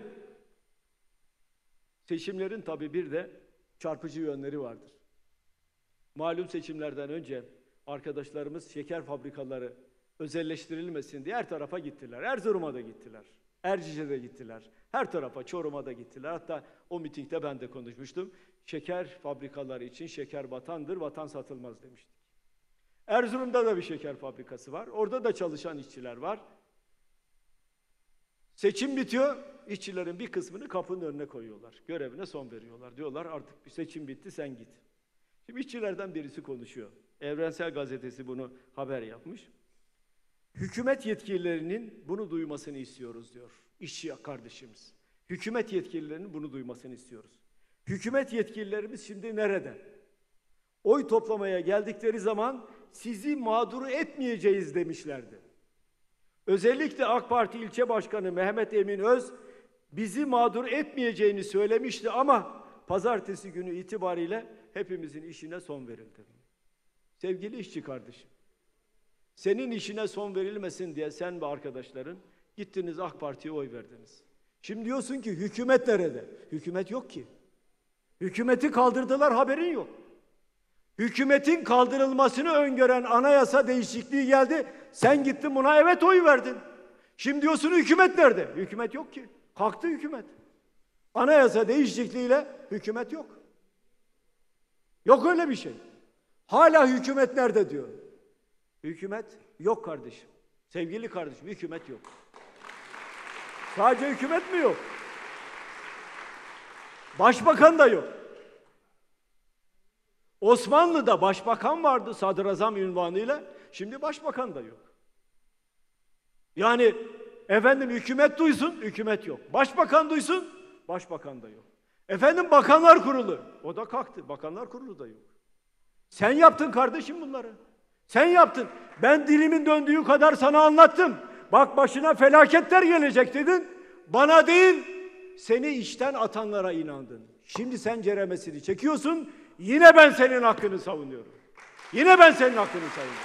seçimlerin tabii bir de çarpıcı yönleri vardır. Malum seçimlerden önce arkadaşlarımız şeker fabrikaları özelleştirilmesin diye her tarafa gittiler. Erzurum'a da gittiler. Erciş'e de gittiler. Her tarafa, Çorum'a da gittiler. Hatta o mitingde ben de konuşmuştum. Şeker fabrikaları için şeker vatandır, vatan satılmaz demiştik. Erzurum'da da bir şeker fabrikası var. Orada da çalışan işçiler var. Seçim bitiyor, işçilerin bir kısmını kapının önüne koyuyorlar. Görevine son veriyorlar. Diyorlar artık bir seçim bitti, sen git. Şimdi işçilerden birisi konuşuyor. Evrensel Gazetesi bunu haber yapmış. Hükümet yetkililerinin bunu duymasını istiyoruz diyor işçi kardeşimiz. Hükümet yetkililerinin bunu duymasını istiyoruz. Hükümet yetkililerimiz şimdi nerede? Oy toplamaya geldikleri zaman sizi mağdur etmeyeceğiz demişlerdi. Özellikle AK Parti ilçe başkanı Mehmet Emin Öz bizi mağdur etmeyeceğini söylemişti ama pazartesi günü itibariyle hepimizin işine son verildi. Sevgili işçi kardeşim, senin işine son verilmesin diye sen ve arkadaşların gittiniz AK Parti'ye oy verdiniz. Şimdi diyorsun ki hükümet nerede? Hükümet yok ki. Hükümeti kaldırdılar, haberin yok. Hükümetin kaldırılmasını öngören anayasa değişikliği geldi. Sen gittin buna evet oy verdin. Şimdi diyorsun hükümet nerede? Hükümet yok ki. Kalktı hükümet. Anayasa değişikliğiyle hükümet yok. Yok öyle bir şey. Hala hükümet nerede diyor. Hükümet yok kardeşim. Sevgili kardeşim, hükümet yok. Sadece hükümet mi yok? Başbakan da yok. Osmanlı'da başbakan vardı sadrazam ünvanıyla. Şimdi başbakan da yok. Yani efendim hükümet duysun, hükümet yok. Başbakan duysun, başbakan da yok. Efendim bakanlar kurulu, o da kalktı. Bakanlar kurulu da yok. Sen yaptın kardeşim bunları. Sen yaptın. Ben dilimin döndüğü kadar sana anlattım. Bak başına felaketler gelecek dedin. Bana değil, seni işten atanlara inandın. Şimdi sen ceremesini çekiyorsun. Yine ben senin hakkını savunuyorum. Yine ben senin hakkını savunuyorum.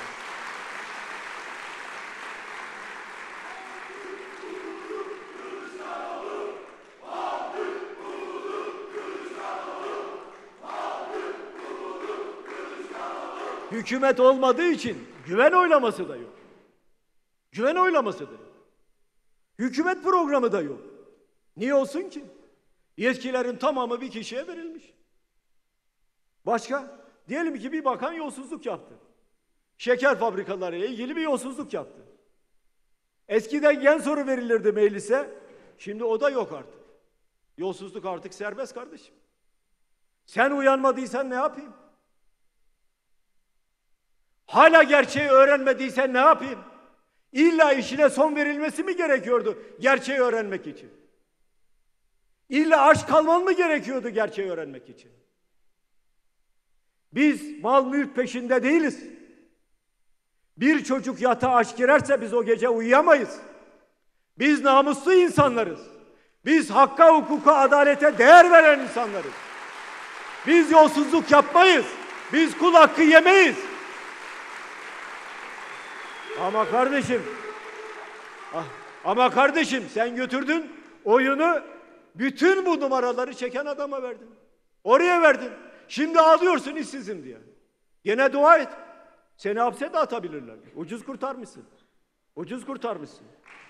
Hükümet olmadığı için güven oylaması da yok. Güven oylaması da yok. Hükümet programı da yok. Niye olsun ki? Yetkilerin tamamı bir kişiye verilmiş. Başka? Diyelim ki bir bakan yolsuzluk yaptı. Şeker fabrikaları ile ilgili bir yolsuzluk yaptı. Eskiden gen soru verilirdi meclise. Şimdi o da yok artık. Yolsuzluk artık serbest kardeşim. Sen uyanmadıysan ne yapayım? Hala gerçeği öğrenmediysen ne yapayım? İlla işine son verilmesi mi gerekiyordu gerçeği öğrenmek için? İlla aç kalman mı gerekiyordu gerçeği öğrenmek için? Biz mal mülk peşinde değiliz. Bir çocuk yatağa aç girerse biz o gece uyuyamayız. Biz namuslu insanlarız. Biz hakka, hukuka, adalete değer veren insanlarız. Biz yolsuzluk yapmayız. Biz kul hakkı yemeyiz. Ama kardeşim, ah, Ama kardeşim sen götürdün oyunu bütün bu numaraları çeken adama verdin. Oraya verdin. Şimdi ağlıyorsun işsizim diye. Gene dua et. Seni hapse de atabilirler. Ucuz kurtarmışsın. Ucuz kurtarmışsın.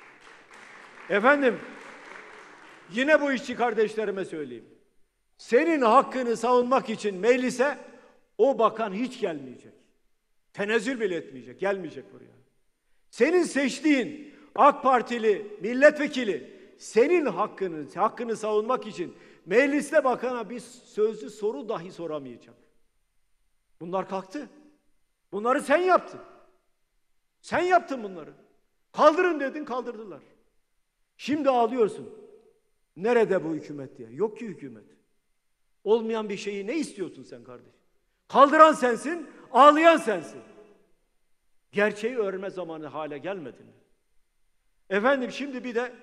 Efendim, yine bu işçi kardeşlerime söyleyeyim. Senin hakkını savunmak için meclise o bakan hiç gelmeyecek. Tenezzül bile etmeyecek. Gelmeyecek buraya. Senin seçtiğin AK Partili milletvekili senin hakkını, hakkını savunmak için mecliste bakana bir sözlü soru dahi soramayacak. Bunlar kalktı. Bunları sen yaptın. Sen yaptın bunları. Kaldırın dedin, kaldırdılar. Şimdi ağlıyorsun. Nerede bu hükümet diye. Yok ki hükümet. Olmayan bir şeyi ne istiyorsun sen kardeşim? Kaldıran sensin, ağlayan sensin. Gerçeği öğrenme zamanı hale gelmedi mi? Efendim şimdi bir de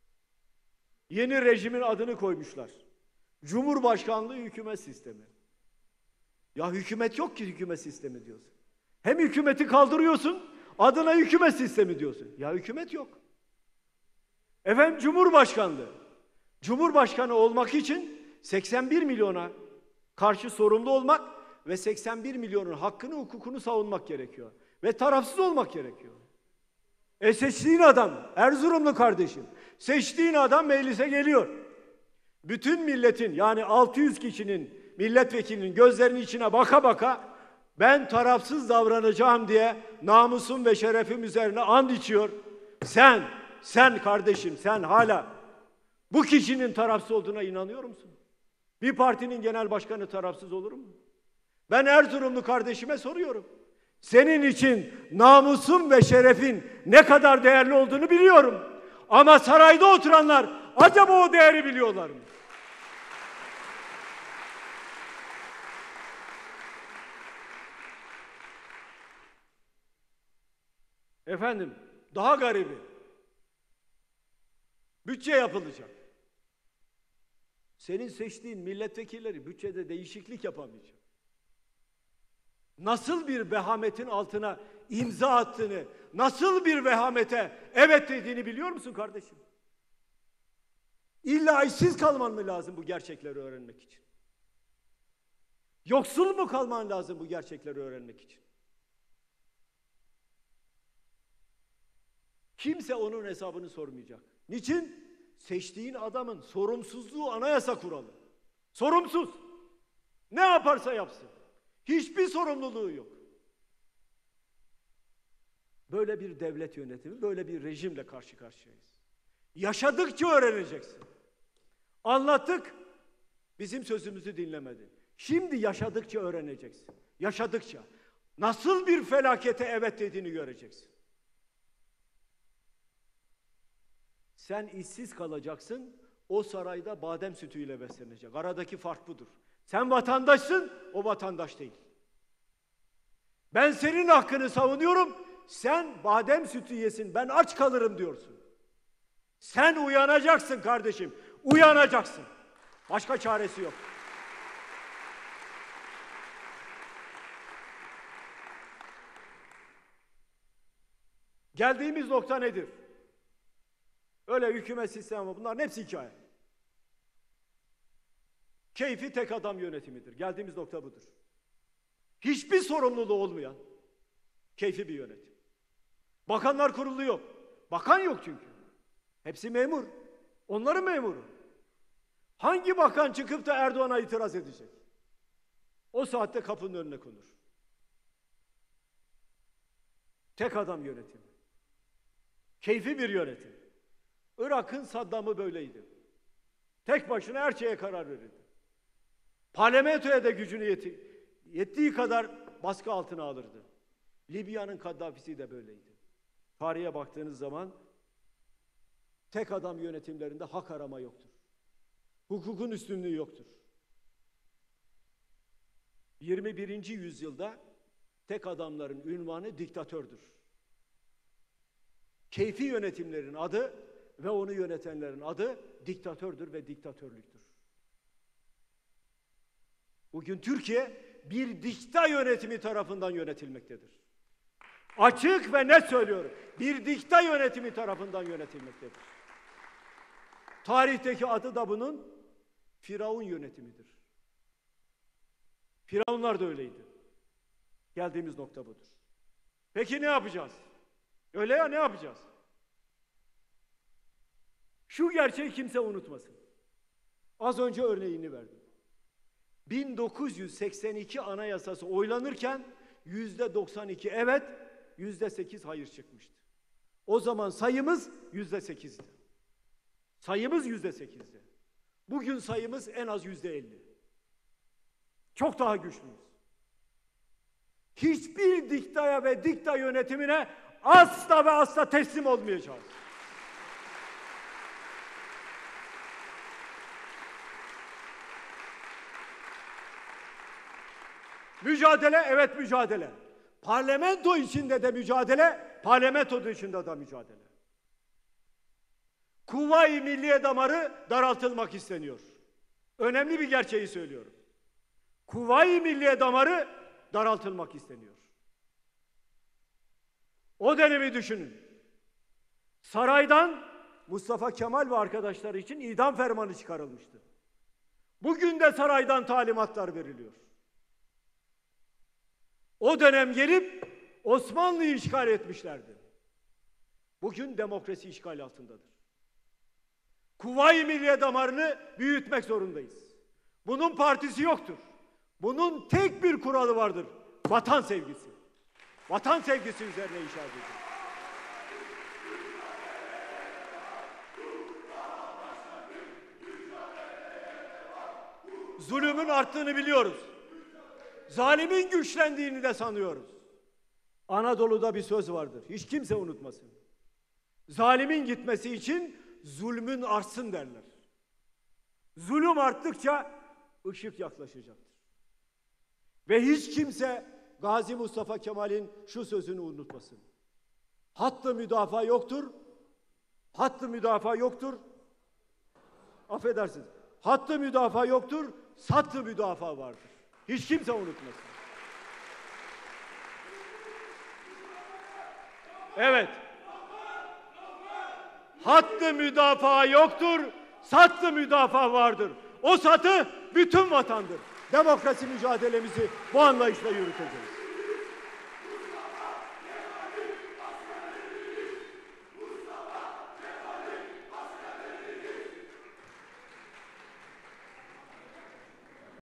yeni rejimin adını koymuşlar. Cumhurbaşkanlığı hükümet sistemi. Ya hükümet yok ki hükümet sistemi diyorsun. Hem hükümeti kaldırıyorsun, adına hükümet sistemi diyorsun. Ya hükümet yok. Efendim Cumhurbaşkanlığı. Cumhurbaşkanı olmak için seksen bir milyona karşı sorumlu olmak ve seksen bir milyonun hakkını, hukukunu savunmak gerekiyor. Ve tarafsız olmak gerekiyor. E seçtiğin adam, Erzurumlu kardeşim, seçtiğin adam meclise geliyor. Bütün milletin, yani altı yüz kişinin, milletvekilinin gözlerinin içine baka baka ben tarafsız davranacağım diye namusum ve şerefim üzerine and içiyor. Sen, sen kardeşim, sen hala bu kişinin tarafsız olduğuna inanıyor musun? Bir partinin genel başkanı tarafsız olur mu? Ben Erzurumlu kardeşime soruyorum. Senin için namusun ve şerefin ne kadar değerli olduğunu biliyorum. Ama sarayda oturanlar acaba o değeri biliyorlar mı? Efendim, daha garibi. Bütçe yapılacak. Senin seçtiğin milletvekilleri bütçede değişiklik yapamayacak. Nasıl bir vehametin altına imza attığını, nasıl bir vehamete evet dediğini biliyor musun kardeşim? İlla işsiz kalman mı lazım bu gerçekleri öğrenmek için? Yoksul mu kalman lazım bu gerçekleri öğrenmek için? Kimse onun hesabını sormayacak. Niçin? Seçtiğin adamın sorumsuzluğu anayasa kuralı. Sorumsuz. Ne yaparsa yapsın. Hiçbir sorumluluğu yok. Böyle bir devlet yönetimi, böyle bir rejimle karşı karşıyayız. Yaşadıkça öğreneceksin. Anlattık, bizim sözümüzü dinlemedi. Şimdi yaşadıkça öğreneceksin. Yaşadıkça. Nasıl bir felakete evet dediğini göreceksin. Sen işsiz kalacaksın, o sarayda badem sütüyle beslenecek. Aradaki fark budur. Sen vatandaşsın, o vatandaş değil. Ben senin hakkını savunuyorum, sen badem sütü yesin, ben aç kalırım diyorsun. Sen uyanacaksın kardeşim, uyanacaksın. Başka çaresi yok. Geldiğimiz nokta nedir? Öyle hükümet sistemi, bunların hepsi hikaye. Keyfi tek adam yönetimidir. Geldiğimiz nokta budur. Hiçbir sorumluluğu olmayan keyfi bir yönetim. Bakanlar kurulu yok. Bakan yok çünkü. Hepsi memur. Onların memuru. Hangi bakan çıkıp da Erdoğan'a itiraz edecek? O saatte kapının önüne konur. Tek adam yönetimi. Keyfi bir yönetim. Irak'ın Saddam'ı böyleydi. Tek başına her şeye karar verirdi. Parlamentoya da gücünü yeti, yettiği kadar baskı altına alırdı. Libya'nın Kaddafi'si de böyleydi. Tarihe baktığınız zaman tek adam yönetimlerinde hak arama yoktur. Hukukun üstünlüğü yoktur. yirmi birinci yüzyılda tek adamların ünvanı diktatördür. Keyfi yönetimlerin adı ve onu yönetenlerin adı diktatördür ve diktatörlüktür. Bugün Türkiye bir dikta yönetimi tarafından yönetilmektedir. Açık ve net söylüyorum. bir dikta yönetimi tarafından yönetilmektedir. Tarihteki adı da bunun Firavun yönetimidir. Firavunlar da öyleydi. Geldiğimiz nokta budur. Peki ne yapacağız? Öyle ya, ne yapacağız? Şu gerçeği kimse unutmasın. Az önce örneğini verdim. bin dokuz yüz seksen iki Anayasası oylanırken yüzde doksan iki evet, yüzde sekiz hayır çıkmıştı. O zaman sayımız yüzde sekizdi. Sayımız yüzde sekizdi. Bugün sayımız en az yüzde elli. Çok daha güçlüyüz. Hiçbir diktaya ve dikta yönetimine asla ve asla teslim olmayacağız. Mücadele, evet mücadele. Parlamento içinde de mücadele, parlamento dışında da mücadele. Kuvayi Milliye damarı daraltılmak isteniyor. Önemli bir gerçeği söylüyorum. Kuvayi Milliye damarı daraltılmak isteniyor. O dönemi düşünün. Saraydan Mustafa Kemal ve arkadaşları için idam fermanı çıkarılmıştı. Bugün de saraydan talimatlar veriliyor. O dönem gelip Osmanlı'yı işgal etmişlerdi. Bugün demokrasi işgal altındadır. Kuvayi Milliye damarını büyütmek zorundayız. Bunun partisi yoktur. Bunun tek bir kuralı vardır. Vatan sevgisi. Vatan sevgisi üzerine inşa edilir. Zulümün arttığını biliyoruz. Zalimin güçlendiğini de sanıyoruz. Anadolu'da bir söz vardır. Hiç kimse unutmasın. Zalimin gitmesi için zulmün artsın derler. Zulüm arttıkça ışık yaklaşacaktır. Ve hiç kimse Gazi Mustafa Kemal'in şu sözünü unutmasın. Hattı müdafaa yoktur. Hattı müdafaa yoktur. Affedersiniz. Hattı müdafaa yoktur. Sattı müdafaa vardır. Hiç kimse unutmasın. Evet. Hattı müdafaa yoktur. Sattı müdafaa vardır. O satı bütün vatandır. Demokrasi mücadelemizi bu anlayışla yürüteceğiz.